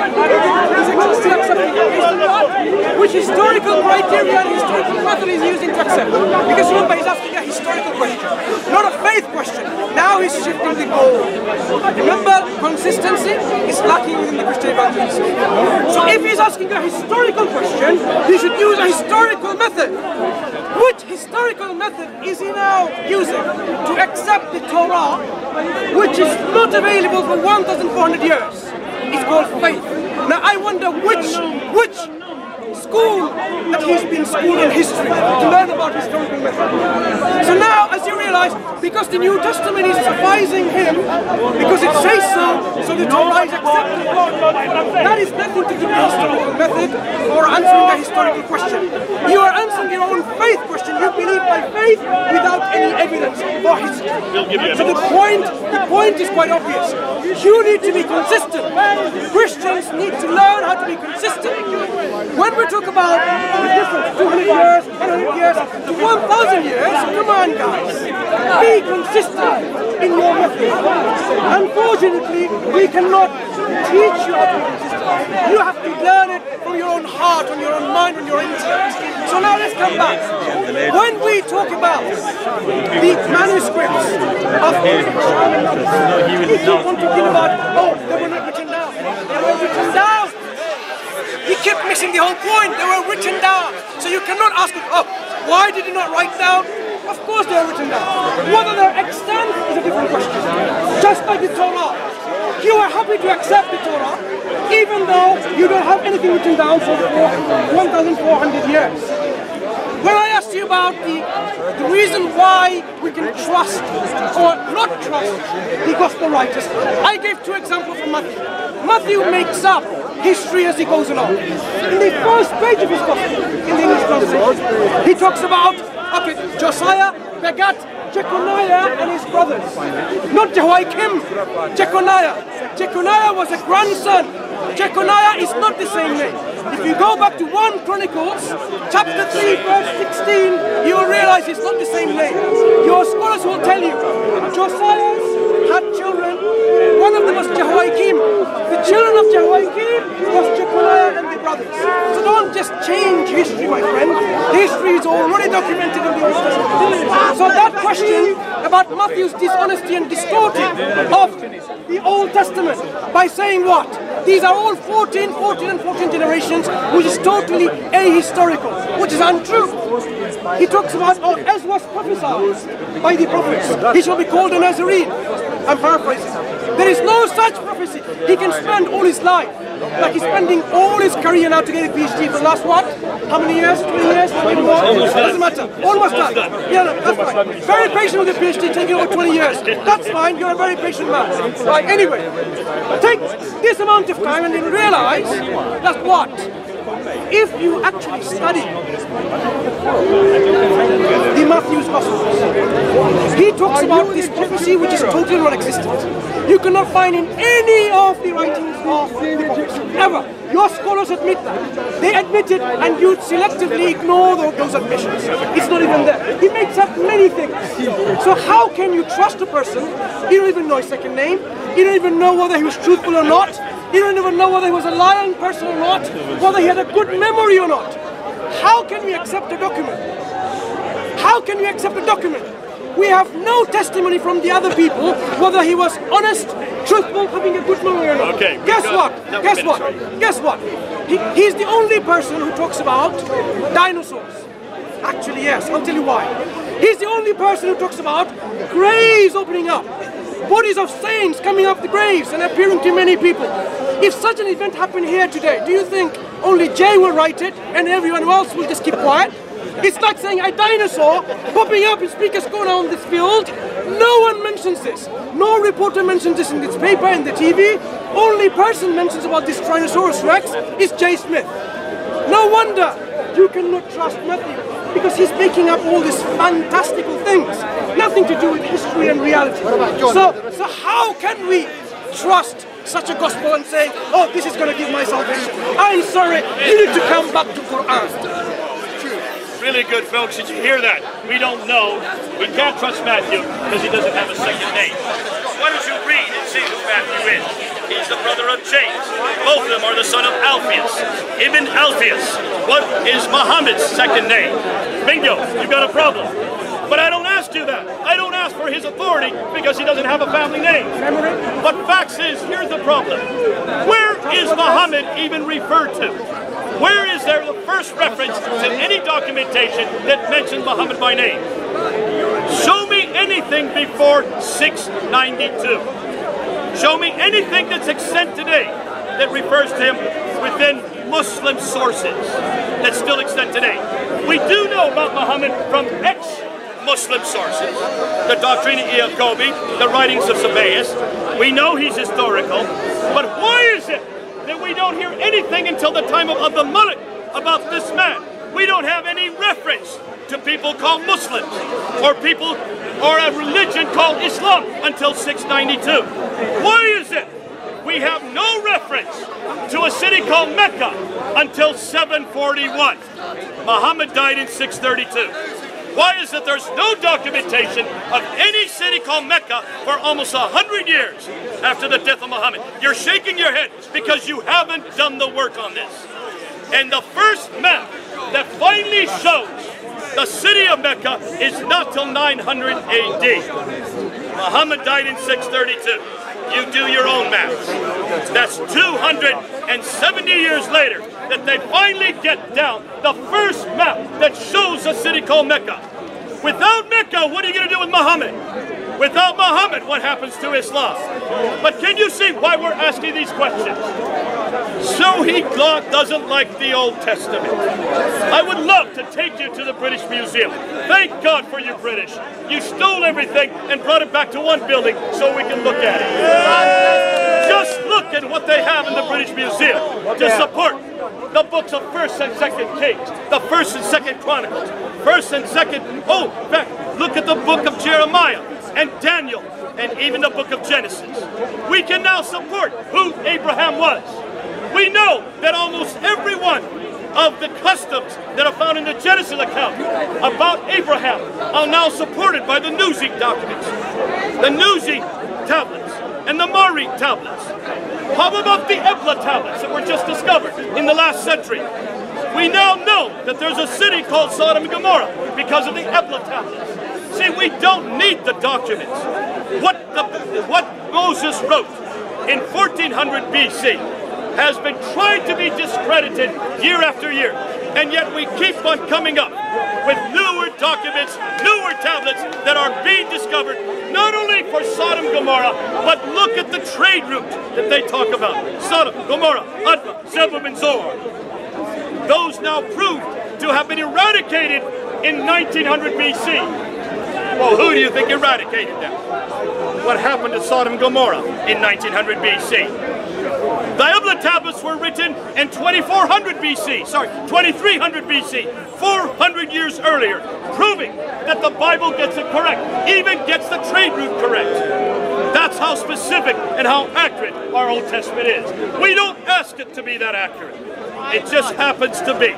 He's still accepting it. Which historical criteria and historical method is using to accept? Because remember, he's asking a historical question, not a faith question. Now he's shifting the goal. Remember, consistency is lacking within the Christian evangelism. So if he's asking a historical question, he should use a historical method. Which historical method is he now using to accept the Torah, which is not available for 1,400 years? It's called faith. Now I wonder which school that he's been schooled in history to learn about historical method. So now, as you realize, because the New Testament is sufficing him, because it says so the Torah is accepted. That is nothing to do with the historical method or answering a historical question. You are answering your own faith question. You believe by faith without any evidence for history. So the point is quite obvious. You need to be consistent. Christians need to learn how to be consistent. When we talk about the difference, 200 years, 100 years, to 1,000 years, come on guys, be consistent in your method. Unfortunately, we cannot teach you how to be consistent. You have to learn it from your own heart, on your own mind, on your intellect. So now let's come back. When we talk about the manuscripts of we keep on talking about, oh, they were not written down. They were written down. You keep missing the whole point. They were written down. So you cannot ask, oh, why did you not write down? Of course they are written down. Whether they're extant is a different question. Just like the Torah. You are happy to accept the Torah, even though you don't have anything written down for 1,400 years. When I asked you about the reason why we can trust or not trust the Gospel writers, I gave two examples from Matthew. Matthew makes up history as he goes along. In the first page of his Gospel, in the English translation, he talks about, okay, Josiah begat Jeconiah and his brothers. Not Jehoiakim, Jeconiah. Jeconiah was a grandson. Jeconiah is not the same name. If you go back to 1 Chronicles, chapter 3, verse 16, you will realize it's not the same name. Your scholars will tell you, Josiah had children. One of them was Jehoiakim. The children of Jehoiakim was Jeconiah and the brothers. So don't just change history, my friend. History is already documented in the Old Testament. So that question about Matthew's dishonesty and distorting of the Old Testament by saying what? These are all 14 and 14 generations, which is totally ahistorical, which is untrue. He talks about, oh, as was prophesied by the prophets, he shall be called a Nazarene. I'm paraphrasing. There is no such prophecy. He can spend all his life, like he's spending all his career now to get a PhD for the last what? How many years? 20 years? Doesn't matter. Almost done. Yeah, no, that's fine. Very patient with the PhD, taking over 20 years. That's fine. You're a very patient man. Right, anyway, take this amount of time and you realize that what? If you actually study the Matthew's Gospels, he talks about this prophecy which is totally non-existent. You cannot find in any of the writings of the prophets, ever. Your scholars admit that. They admit it and you selectively ignore those admissions. It's not even there. He makes up many things. So how can you trust a person? You don't even know his second name. You don't even know whether he was truthful or not. You don't even know whether he was a lying person or not, whether he had a good memory or not. How can we accept a document? How can we accept a document? We have no testimony from the other people whether he was honest, truthful, having a good memory or not. Okay, Guess what? He's the only person who talks about dinosaurs. Actually, yes, I'll tell you why. He's the only person who talks about graves opening up. Bodies of saints coming up the graves and appearing to many people. If such an event happened here today, do you think only Jay will write it and everyone else will just keep quiet? It's like saying a dinosaur popping up in speakers corner on this field. No one mentions this. No reporter mentions this in this paper, in the TV. Only person mentions about this Tyrannosaurus Rex is Jay Smith. No wonder you cannot trust Matthew, because he's making up all these fantastical things, nothing to do with history and reality. So how can we trust such a gospel and say, oh, this is going to give my salvation? I'm sorry, you need to come back to Qur'an. Really good, folks. Did you hear that? We don't know. We can't trust Matthew because he doesn't have a second name. Why don't you read and see who Matthew is? He's the brother of James. Both of them are the son of Alphaeus. Ibn Alphaeus. What is Muhammad's second name? Bingo, you've got a problem. But I don't ask you that. I don't ask for his authority because he doesn't have a family name. But facts is, here's the problem. Where is Muhammad even referred to? Where is there the first reference to any documentation that mentions Muhammad by name? Show me anything before 692. Show me anything that's extant today that refers to him within Muslim sources that still extant today. We do know about Muhammad from ex-Muslim sources, the Doctrine of Jacobi, the writings of Sabaeus. We know he's historical, but why is it that we don't hear anything until the time of Abdul Malik about this man? We don't have any reference to people called Muslims or people or a religion called Islam until 692. Why is it we have no reference to a city called Mecca until 741? Muhammad died in 632. Why is it there's no documentation of any city called Mecca for almost 100 years after the death of Muhammad? You're shaking your head because you haven't done the work on this. And the first map that finally shows the city of Mecca is not till 900 AD. Muhammad died in 632. You do your own math. That's 270 years later that they finally get down the first map that shows a city called Mecca. Without Mecca, what are you going to do with Muhammad? Without Muhammad, what happens to Islam? But can you see why we're asking these questions? So he doesn't like the Old Testament. I would love to take you to the British Museum. Thank God for you British. You stole everything and brought it back to one building so we can look at it. Just look at what they have in the British Museum to support the books of 1st and 2nd Kings, the 1st and 2nd Chronicles, 1st and 2nd, in fact, look at the book of Jeremiah and Daniel and even the book of Genesis. We can now support who Abraham was. We know that almost every one of the customs that are found in the Genesis account about Abraham are now supported by the Nuzi documents, the Nuzi tablets, and the Mari tablets. How about the Ebla tablets that were just discovered in the last century? We now know that there's a city called Sodom and Gomorrah because of the Ebla tablets. See, we don't need the documents. What Moses wrote in 1400 BC has been tried to be discredited year after year, and yet we keep on coming up with newer documents, newer tablets that are being discovered, not only for Sodom and Gomorrah, but look at the trade route that they talk about. Sodom, Gomorrah, Adma, Zebub, and Zoar. Those now proved to have been eradicated in 1900 BC. Well, who do you think eradicated them? What happened to Sodom and Gomorrah in 1900 BC? The Ebla tablets were written in 2300 BC, 400 years earlier, proving that the Bible gets it correct, even gets the trade route correct. That's how specific and how accurate our Old Testament is. We don't ask it to be that accurate. It just happens to be.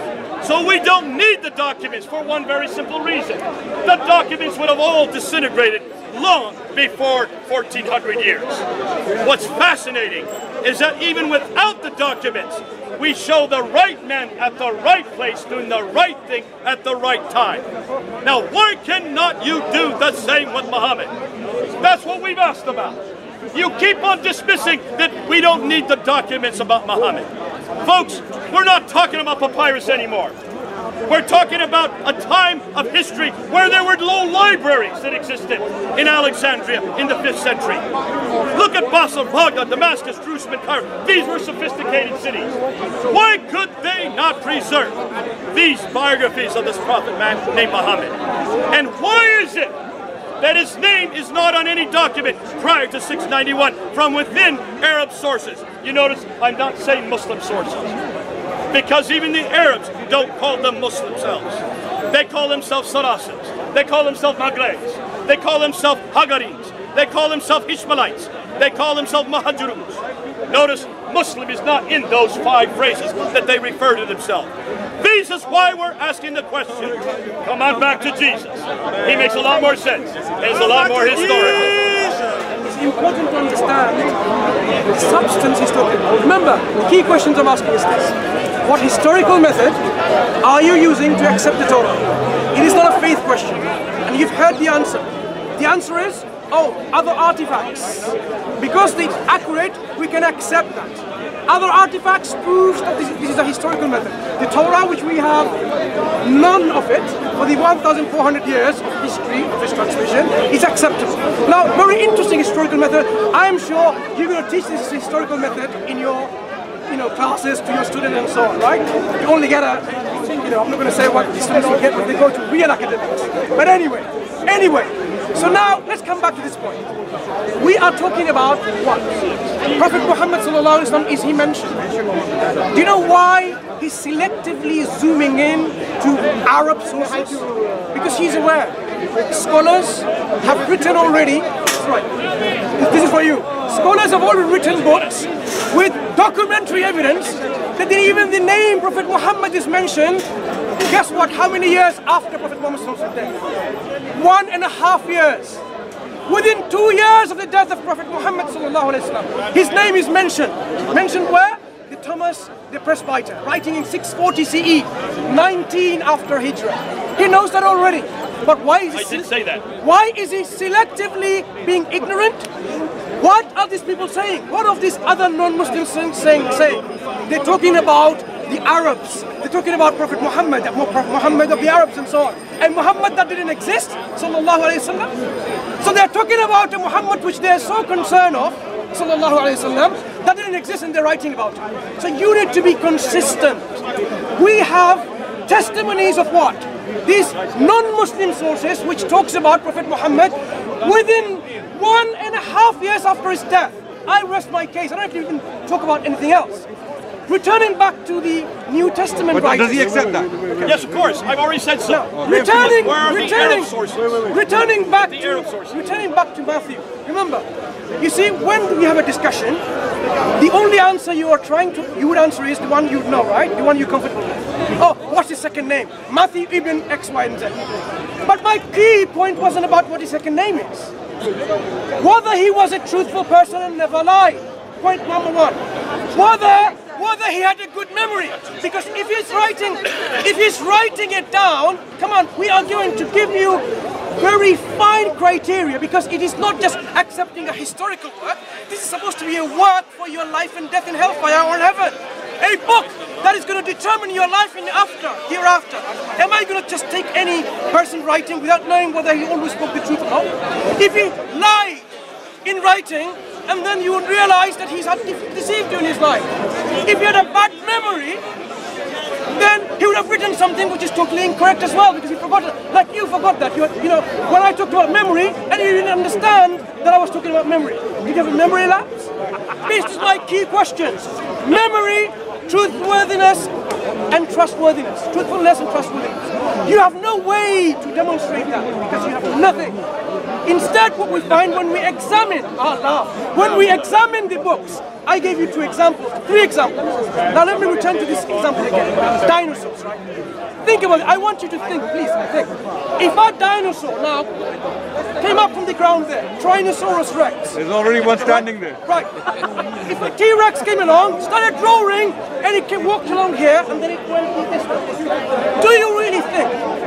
So we don't need the documents for one very simple reason. The documents would have all disintegrated long before 1400 years. What's fascinating is that even without the documents, we show the right man at the right place doing the right thing at the right time. Now, why cannot you do the same with Muhammad? That's what we've asked about. You keep on dismissing that we don't need the documents about Muhammad. Folks, we're not talking about papyrus anymore. We're talking about a time of history where there were no libraries that existed in Alexandria in the 5th century. Look at Basra, Baghdad, Damascus, Jerusalem, and Cairo. These were sophisticated cities. Why could they not preserve these biographies of this prophet man named Muhammad? And why is it that his name is not on any document prior to 691 from within Arab sources? You notice I'm not saying Muslim sources, because even the Arabs don't call them Muslim themselves. They call themselves Saracens. They call themselves Maghrebs. They call themselves Hagarins. They call themselves Ishmaelites. They call themselves Mahajuruns. Notice Muslim is not in those 5 phrases that they refer to themselves. This is why we're asking the question. Come on back to Jesus. He makes a lot more sense. It's a lot more historical. It's important to understand the substance he's talking about. Remember, the key questions I'm asking is this. What historical method are you using to accept the Torah? It is not a faith question. And you've heard the answer. The answer is, other artifacts. Because it's accurate, we can accept that. Other artifacts proves that this is a historical method. The Torah, which we have none of it for the 1,400 years of history of this transmission, is acceptable. Now, very interesting historical method. I'm sure you're going to teach this historical method in your classes to your students and so on, right? You only get a, I'm not going to say what the students will get when they go to real academics. But anyway, so now let's come back to this point. We are talking about what? Prophet Muhammad sallallahu alaihi wasallam, is he mentioned? Do you know why he's selectively zooming in to Arab sources? Because he's aware. Scholars have written already, right, this is for you. Scholars have already written books with documentary evidence that even the name Prophet Muhammad is mentioned. Guess what? How many years after Prophet Muhammad's death? 1.5 years. Within 2 years of the death of Prophet Muhammad sallallahu alaihi wasallam, his name is mentioned. Mentioned where? The Thomas the Presbyter, writing in 640 CE, 19 after Hijrah. He knows that already. But why is he? I did say that. Why is he selectively being ignorant? What are these people saying? What are these other non-Muslims saying? They're talking about the Arabs. They're talking about Prophet Muhammad of the Arabs and so on. And Muhammad that didn't exist, sallallahu alaihi wasallam. So they're talking about a Muhammad which they're so concerned of, sallallahu alaihi wasallam, that didn't exist and they're writing about it. So you need to be consistent. We have testimonies of what? These non-Muslim sources which talks about Prophet Muhammad within 1.5 years after his death. I rest my case. I don't have to even talk about anything else. Returning back to the New Testament writers. Does he accept that? Yes, of course. I've already said so. No. Returning back to Matthew. Remember, you see, when we have a discussion, the only answer you would answer is the one you know, right? The one you're comfortable with. Oh, what's his second name? Matthew ibn X, Y, and Z. But my key point wasn't about what his second name is. Whether he was a truthful person and never lied. Point number one. Whether he had a good memory, because if he's writing it down, come on, we are going to give you very fine criteria, because it is not just accepting a historical work. This is supposed to be a work for your life and death in hellfire or in heaven. A book that is going to determine your life in hereafter. Am I going to just take any person writing without knowing whether he always spoke the truth or not? If he lied in writing, and then you would realize that he's deceived you in his life. If he had a bad memory, then he would have written something which is totally incorrect as well, because he forgot it. Like you forgot that. When I talked about memory, and you didn't understand that I was talking about memory. Did you have a memory lapse? This is my key questions. Memory, truthworthiness, and trustworthiness. Truthfulness and trustworthiness. You have no way to demonstrate that, because you have nothing. Instead, what we find when we examine the books, I gave you 3 examples. Now let me return to this example again. Dinosaurs, right? Think about it. I want you to think, please, think. If a dinosaur now came up from the ground there, Tyrannosaurus Rex. There's already one standing there. Right. If a T-Rex came along, started roaring, and it walked along here, and then it went this way. Do you really think?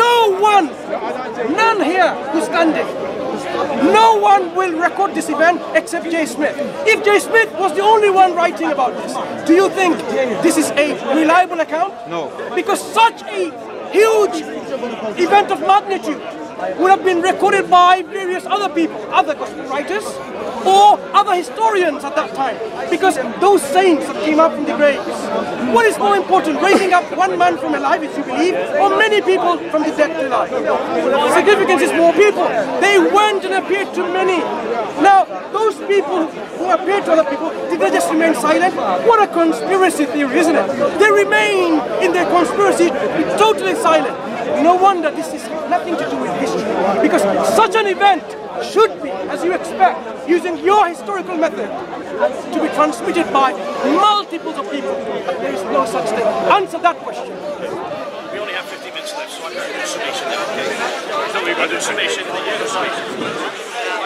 None here who's standing. No one will record this event except J. Smith. If J. Smith was the only one writing about this, do you think this is a reliable account? No. Because such a huge event of magnitude would have been recorded by various other people, other gospel writers, or other historians at that time, because those saints that came up from the graves. What is more important, raising up one man from alive, if you believe, or many people from the dead to life? The significance is more people. They went and appeared to many. Now, those people who appeared to other people, did they just remain silent? What a conspiracy theory, isn't it? They remain in their conspiracy totally silent. No wonder this is nothing to do with history, because such an event should be, as you expect, using your historical method, to be transmitted by multiples of people. There is no such thing. Answer that question. We only have 50 minutes left, so I'm going to do summation now, okay? So we're going to do summation, and then you do summation.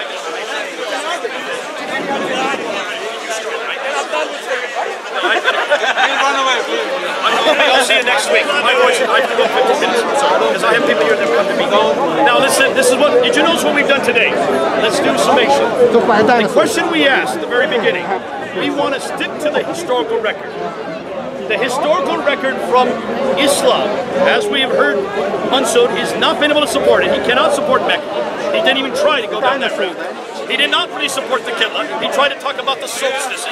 I'll see you next week. My voice, I have to go 15 minutes, because I have people here that come to me. Now listen, this is what, did you notice what we've done today? Let's do summation. The question we asked at the very beginning, we want to stick to the historical record. The historical record from Islam, as we have heard, Mansur has not been able to support it. He cannot support Mecca. He didn't even try to go down that route. He did not really support the Qibla. He tried to talk about the solstices.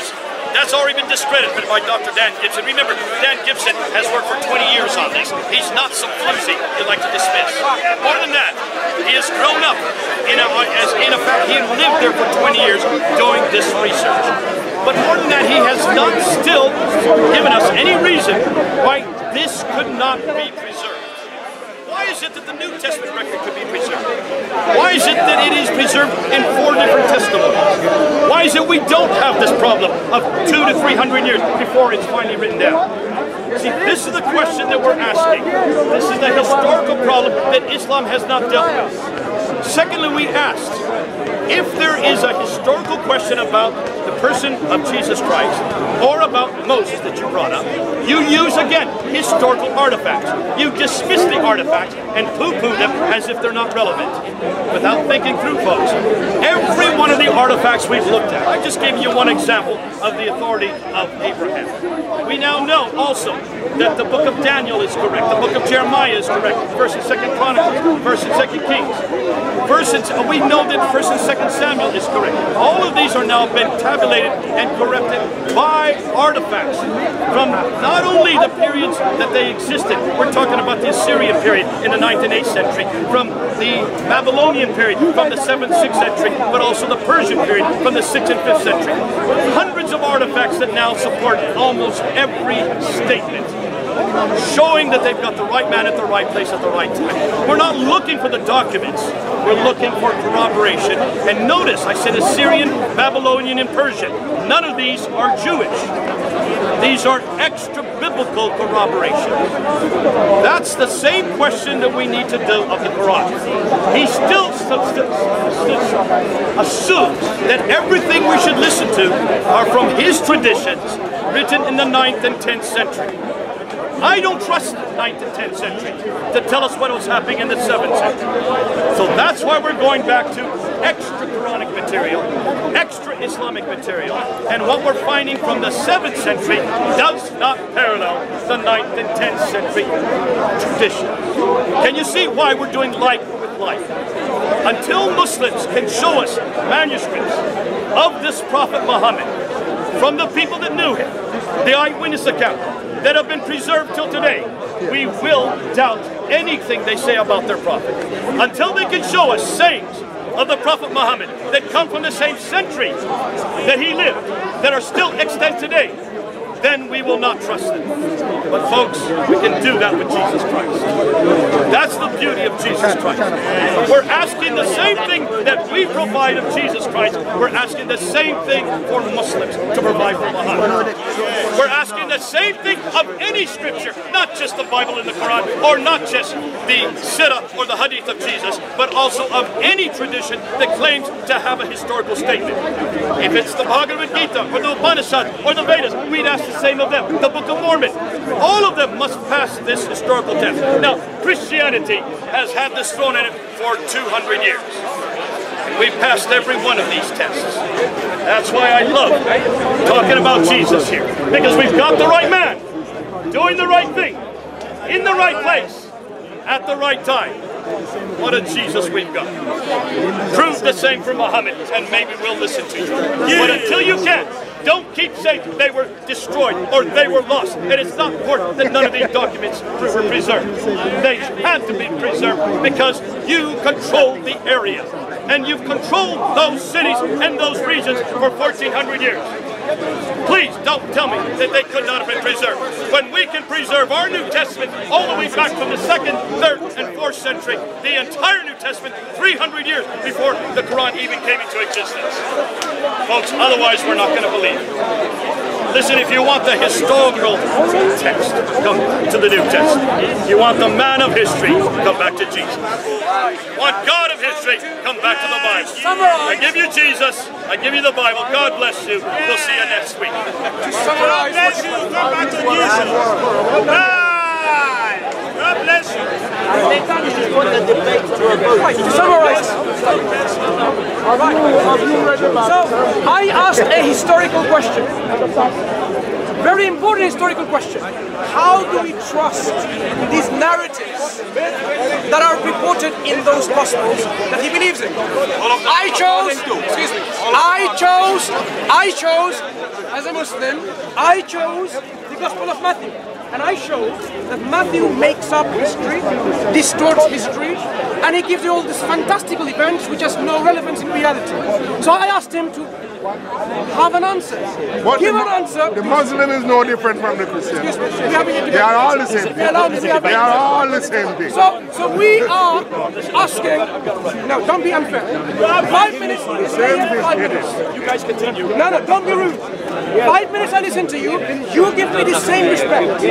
That's already been discredited by Dr. Dan Gibson. Remember, Dan Gibson has worked for 20 years on this. He's not some flimsy you'd like to dismiss. More than that, he has grown up in fact, he lived there for 20 years doing this research. But more than that, he has not still given us any reason why this could not be preserved. Why is it that the New Testament record could be preserved? Why is it that it is preserved in 4 different testimonies? Why is it we don't have this problem of 200 to 300 years before it's finally written down? See, this is the question that we're asking. This is the historical problem that Islam has not dealt with. Secondly, we asked, if there is a historical question about the person of Jesus Christ, or about Moses that you brought up, you use, again, historical artifacts. You dismiss the artifacts and poo-poo them as if they're not relevant, without thinking through, folks. Every one of the artifacts we've looked at, I just gave you one example of the authority of Abraham. We now know also that the book of Daniel is correct, the book of Jeremiah is correct, 1st and 2nd Chronicles, 1st and 2nd Kings. We know that 1st and 2nd Samuel is correct. All of these are now been tabulated and corrected by artifacts from not only the periods that they existed, we're talking about the Assyrian period in the 9th and 8th century, from the Babylonian period from the 7th, 6th century, but also the Persian period from the 6th and 5th century. Hundreds of artifacts that now support almost every statement, showing that they've got the right man at the right place at the right time. We're not looking for the documents, we're looking for corroboration. And notice, I said Assyrian, Babylonian, and Persian. None of these are Jewish. These are extra-biblical corroboration. That's the same question that we need to do of the Quran. He still assumes that everything we should listen to are from his traditions, written in the 9th and 10th century. I don't trust the 9th and 10th century to tell us what was happening in the 7th century. So that's why we're going back to extra Quranic material, extra Islamic material, and what we're finding from the 7th century does not parallel the 9th and 10th century tradition. Can you see why we're doing like with like? Until Muslims can show us manuscripts of this Prophet Muhammad from the people that knew him, the eyewitness account, that have been preserved till today, we will doubt anything they say about their prophet. Until they can show us sayings of the Prophet Muhammad that come from the same century that he lived, that are still extant today, then we will not trust them. But folks, we can do that with Jesus Christ. That's the beauty of Jesus Christ. We're asking the same thing that we provide of Jesus Christ, we're asking the same thing for Muslims to provide for Muhammad. We're asking the same thing of any scripture, not just the Bible and the Quran, or not just the Sirah or the Hadith of Jesus, but also of any tradition that claims to have a historical statement. If it's the Bhagavad Gita, or the Upanishad, or the Vedas, we'd ask the same of them. The Book of Mormon, all of them must pass this historical test. Now, Christianity has had this thrown at it for 200 years. We've passed every one of these tests. That's why I love talking about Jesus here, because we've got the right man, doing the right thing, in the right place, at the right time. What a Jesus we've got. Prove the same for Muhammad, and maybe we'll listen to you. But until you can, don't keep saying they were destroyed or they were lost. And it's not important that none of these documents were preserved. They had to be preserved because you control the area. And you've controlled those cities and those regions for 1,400 years. Please don't tell me that they could not have been preserved. When we can preserve our New Testament all the way back from the 2nd, 3rd, and 4th century, the entire New Testament 300 years before the Quran even came into existence. Folks, otherwise we're not going to believe it. Listen, if you want the historical text, come to the New Testament. You want the man of history, come back to Jesus. You want God of history, come back to the Bible. I give you Jesus, I give you the Bible. God bless you. We'll see you next week. God bless you. Come back to Jesus. God bless you. To summarize, so I asked a historical question, very important historical question. How do we trust these narratives that are reported in those gospels that he believes in. I chose, as a Muslim, I chose the Gospel of Matthew. And I showed that Matthew makes up history, distorts history, and he gives you all these fantastical events which has no relevance in reality. So I asked him to have an answer. Give an answer. The Muslim is no different from the Christian. Excuse me, we having a debate. They are all the same thing. They are all the same thing. So we are asking, no, don't be unfair. 5 minutes, 5 minutes. You guys continue. No, don't be rude. 5 minutes I listen to you, you give me the same respect.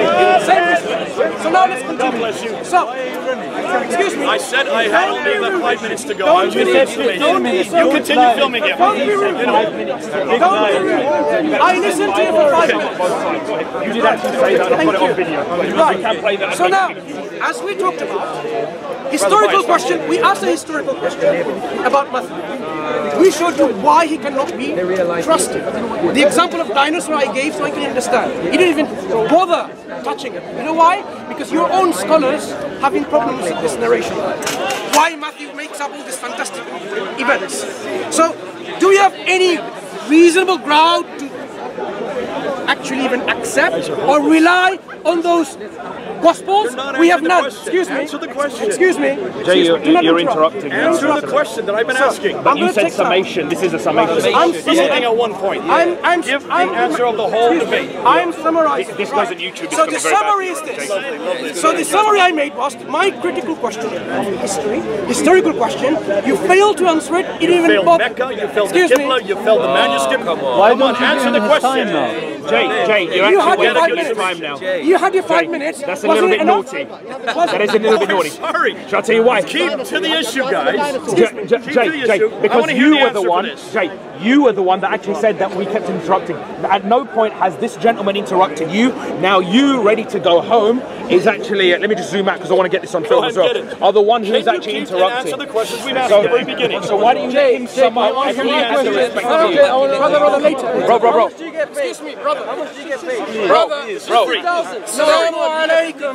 So now let's continue. So, excuse me. I said I had only about 5 minutes to go. Don't be rude. You continue filming it. Don't be rude. Don't be rude. I listened to you for 5 minutes. You did actually say that. I put it on video. Right. So now, as we talked about, historical question, we asked a historical question about Matthew. We showed you why he cannot be trusted. The example of dinosaur I gave so I can understand. He didn't even bother touching it. You know why? Because your own scholars have been problems with this narration. Why Matthew makes up all these fantastic events. So, do you have any reasonable ground to actually even accept or rely on those Gospels? We have none. Excuse me. Answer the question. Excuse me. Jay, you're interrupting. Answer the question that I've been asking. But you said summation. This is a summation. I'm Something at one point. Give the answer of the whole debate. I'm summarizing. This goes on YouTube. So the summary is this. So the summary I made was my critical question of history, historical question. You failed to answer it. You didn't even bother. Mecca, you failed the Qibla, you failed the manuscript. Why don't you answer the question? Jay, you're actually wasting your time now. You had your 5 minutes. That's a little bit naughty. That is a little bit naughty. Sorry. Shall I tell you why? Keep to the issue, guys. Jay, because you were the one, Jay, you were the one that actually said that we kept interrupting. At no point has this gentleman interrupted you. Now you ready to go home is actually, let me just zoom out because I want to get this on film as well. Are the one who is actually interrupting. Answer the questions we've asked at the very beginning. So why don't you let him sum up and he has the respect of you? Brother, later. Bro. Excuse me, brother. How much do you get paid? Bro. Assalamu alaikum.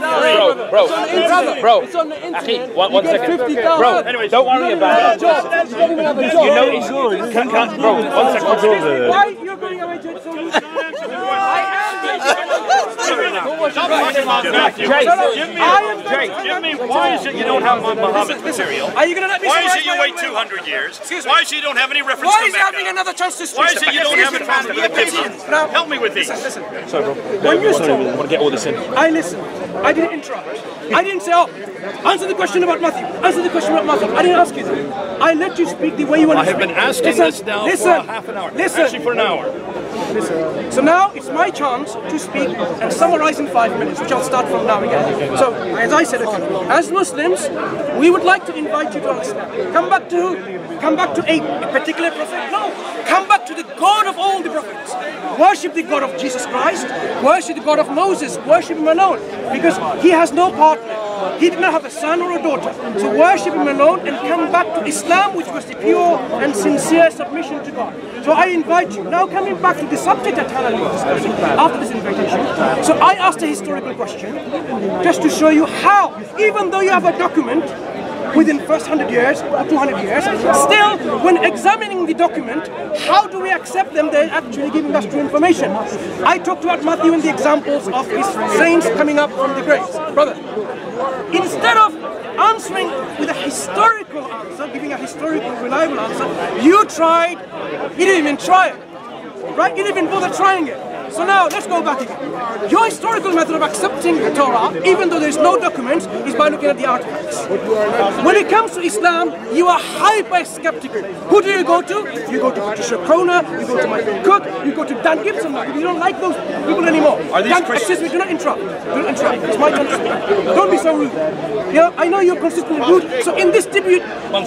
Bro. It's on the internet. One second. Bro, don't worry about it. You know it's good. Bro, 1 second. Why you're going away to it so rude? Give me, why is it you don't have Muhammad material? Are you going to let me Why is it you wait 200 years? Why is it you don't have any reference Why to is he having Mecca? another chance to speak? Why is it you don't have a transcript of the Qibla? Help me with these. Listen. Sorry, bro. When you I want to get all this in. I listened. I didn't interrupt. I didn't say, oh, answer the question about Matthew. Answer the question about Matthew. I didn't ask you that. I let you speak the way you want to I have speak. been asking this now for a half an hour. Actually for an hour. So now it's my chance to speak and summarize in 5 minutes, which I'll start from now again. So, as I said, as Muslims, we would like to invite you to understand. Come back to who? Come back to a particular prophet? No. Come back to the God of all the prophets. Worship the God of Jesus Christ. Worship the God of Moses. Worship him alone. Because he has no partner. He did not have a son or a daughter. So worship him alone and come back to Islam, which was the pure and sincere submission to God. So I invite you, now coming back to the subject that Hannah was discussing after this invitation. So I asked a historical question just to show you how, even though you have a document within the first 100 years or 200 years, still when examining the document, how do we accept them? They're actually giving us true information. I talked about Matthew and the examples of his saints coming up from the graves. Brother, instead of answering with a historical answer, giving a historical, reliable answer, you tried, you didn't even try it, right? You didn't even bother trying it. So now, let's go back again. Your historical method of accepting the Torah, even though there's no documents, is by looking at the artifacts. When it comes to Islam, you are hyper-skeptical. Who do you go to? You go to Patricia Crona, you go to Michael Cook, you go to Dan Gibson. You don't like those people anymore. Excuse me, do not interrupt. Do not interrupt. It's my turn to speak. Don't be so rude. You know, I know you're consistently rude. So in this debut,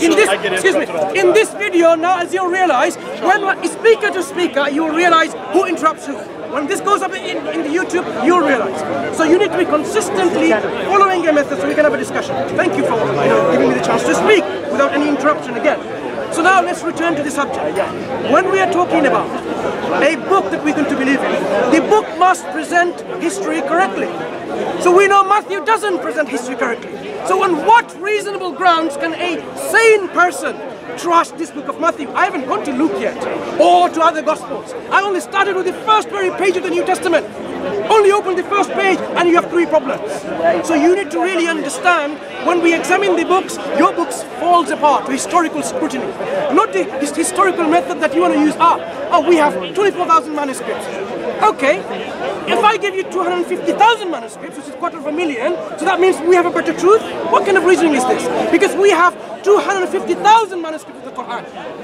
in this video, now as you'll realize, when speaker to speaker, you'll realize who interrupts who. When this goes up in the YouTube, you'll realize. So you need to be consistently following a method so we can have a discussion. Thank you for giving me the chance to speak without any interruption again. So now let's return to the subject. When we are talking about a book that we're going to believe in, the book must present history correctly. So we know Matthew doesn't present history correctly. So on what reasonable grounds can a sane person trust this book of Matthew? I haven't gone to Luke yet, or to other Gospels. I only started with the first very page of the New Testament. Only open the first page and you have 3 problems. So you need to really understand, when we examine the books, your books falls apart to historical scrutiny. Not this historical method that you want to use. We have 24,000 manuscripts. Okay, if I give you 250,000 manuscripts, which is 250,000, so that means we have a better truth? What kind of reasoning is this? Because we have 250,000 manuscripts of the Qur'an.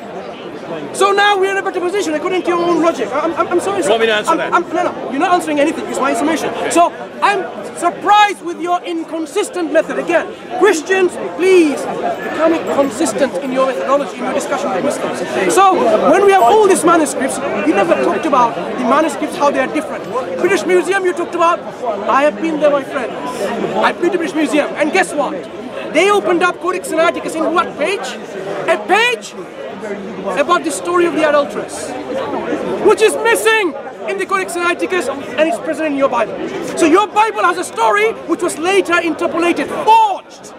So now we're in a better position according to your own logic. I'm sorry. You want me to answer that? No, you're not answering anything. It's my information. So I'm surprised with your inconsistent method. Again, Christians, please become consistent in your methodology, in your discussion with Muslims. So when we have all these manuscripts, you never talked about the manuscripts, how they are different. British Museum you talked about. I have been there, my friend. I've been to British Museum, and guess what? They opened up Codex Sinaiticus in what page? A page about the story of the adulteress, which is missing in the Codex Sinaiticus, and it's present in your Bible. So your Bible has a story which was later interpolated, forged.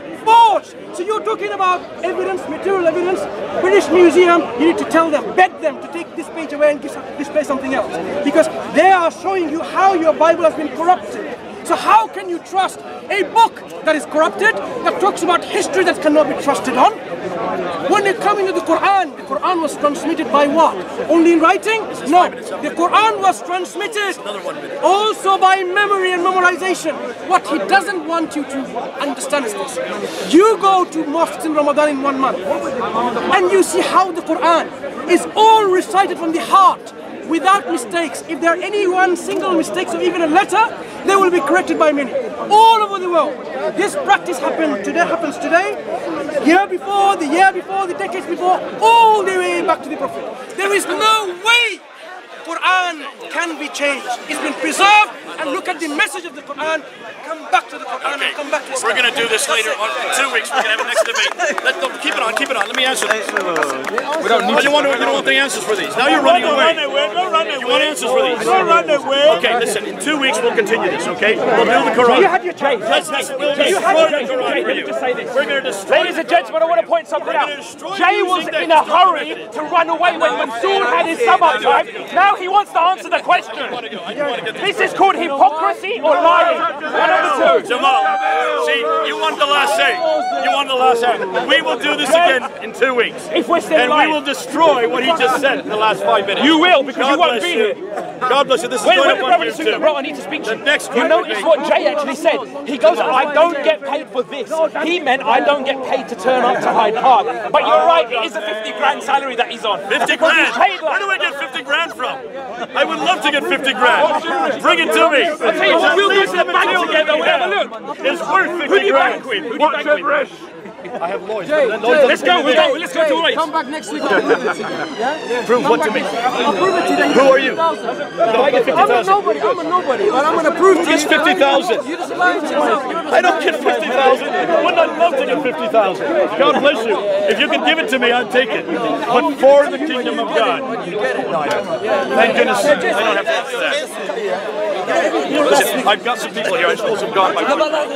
So you're talking about evidence, material evidence. British Museum, you need to tell them, beg them to take this page away and display something else, because they are showing you how your Bible has been corrupted. So how can you trust a book that is corrupted, that talks about history that cannot be trusted on? When it comes into the Qur'an was transmitted by what? Only in writing? No, the Qur'an was transmitted also by memory and memorization. What he doesn't want you to understand is this. You go to mosques in Ramadan in 1 month, and you see how the Qur'an is all recited from the heart, without mistakes. If there are any one single mistakes or even a letter, they will be corrected by many. All over the world. This practice happens today, year before, the decades before, all the way back to the Prophet. There is no way Qur'an can be changed. It's been preserved, and look at the message of the Qur'an. Come back to the Qur'an and come back to Islam. We're going to do this later on. In 2 weeks, we're going to have a next debate. Keep it on. Let me answer this. We don't need you want the answers for these. Now you're running away. You want answers for these? Don't run away. Okay, listen. In 2 weeks, we'll continue this, okay? We'll do the Qur'an. You had your Jay. We'll destroy the Qur'an for you. Just say this. We're going to destroy. Ladies and gentlemen, I want to point something out. Jay was in a hurry to run away when Mansur had his sum up time. Now he wants to answer the question. This is called hypocrisy or lying. One of the two. Jamal, see, you want the last say. We will do this again in 2 weeks. If we're still and lying. We will destroy what he just said in the last 5 minutes. You will, because you won't be here. God bless you. This is Wait, going up on YouTube. bro, I need to speak to you. Next You notice what Jay actually said. He goes, I don't get paid for this. He meant I don't get paid to turn up to Hyde Park. But you're right, it is a 50 grand salary that he's on. 50 grand? Where do I get 50 grand from? I would love to get 50 grand. Bring it to me. I'll tell you what, we'll do some bank together. We'll have a look. It's worth 50 grand. Who do you bank with? I have lawyers. Let's go. Let's go to Lloyd's. Come back next week. I'll prove it to you. Yeah? Prove what to me? I'll prove it to you. Who are you? I get 50,000. I'm a nobody, but I'm going to prove to you. It's 50,000. You just lied to yourself. I don't get 50,000. Wouldn't I love to get 50,000? God bless you. If you can give it to me, I'd take it. But for the kingdom of God. Thank goodness I don't have to answer that. Listen, I've got some people here. I stole some God.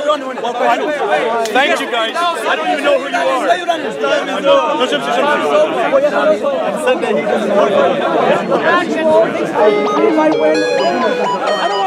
Thank you guys. I don't even know who you are. I know.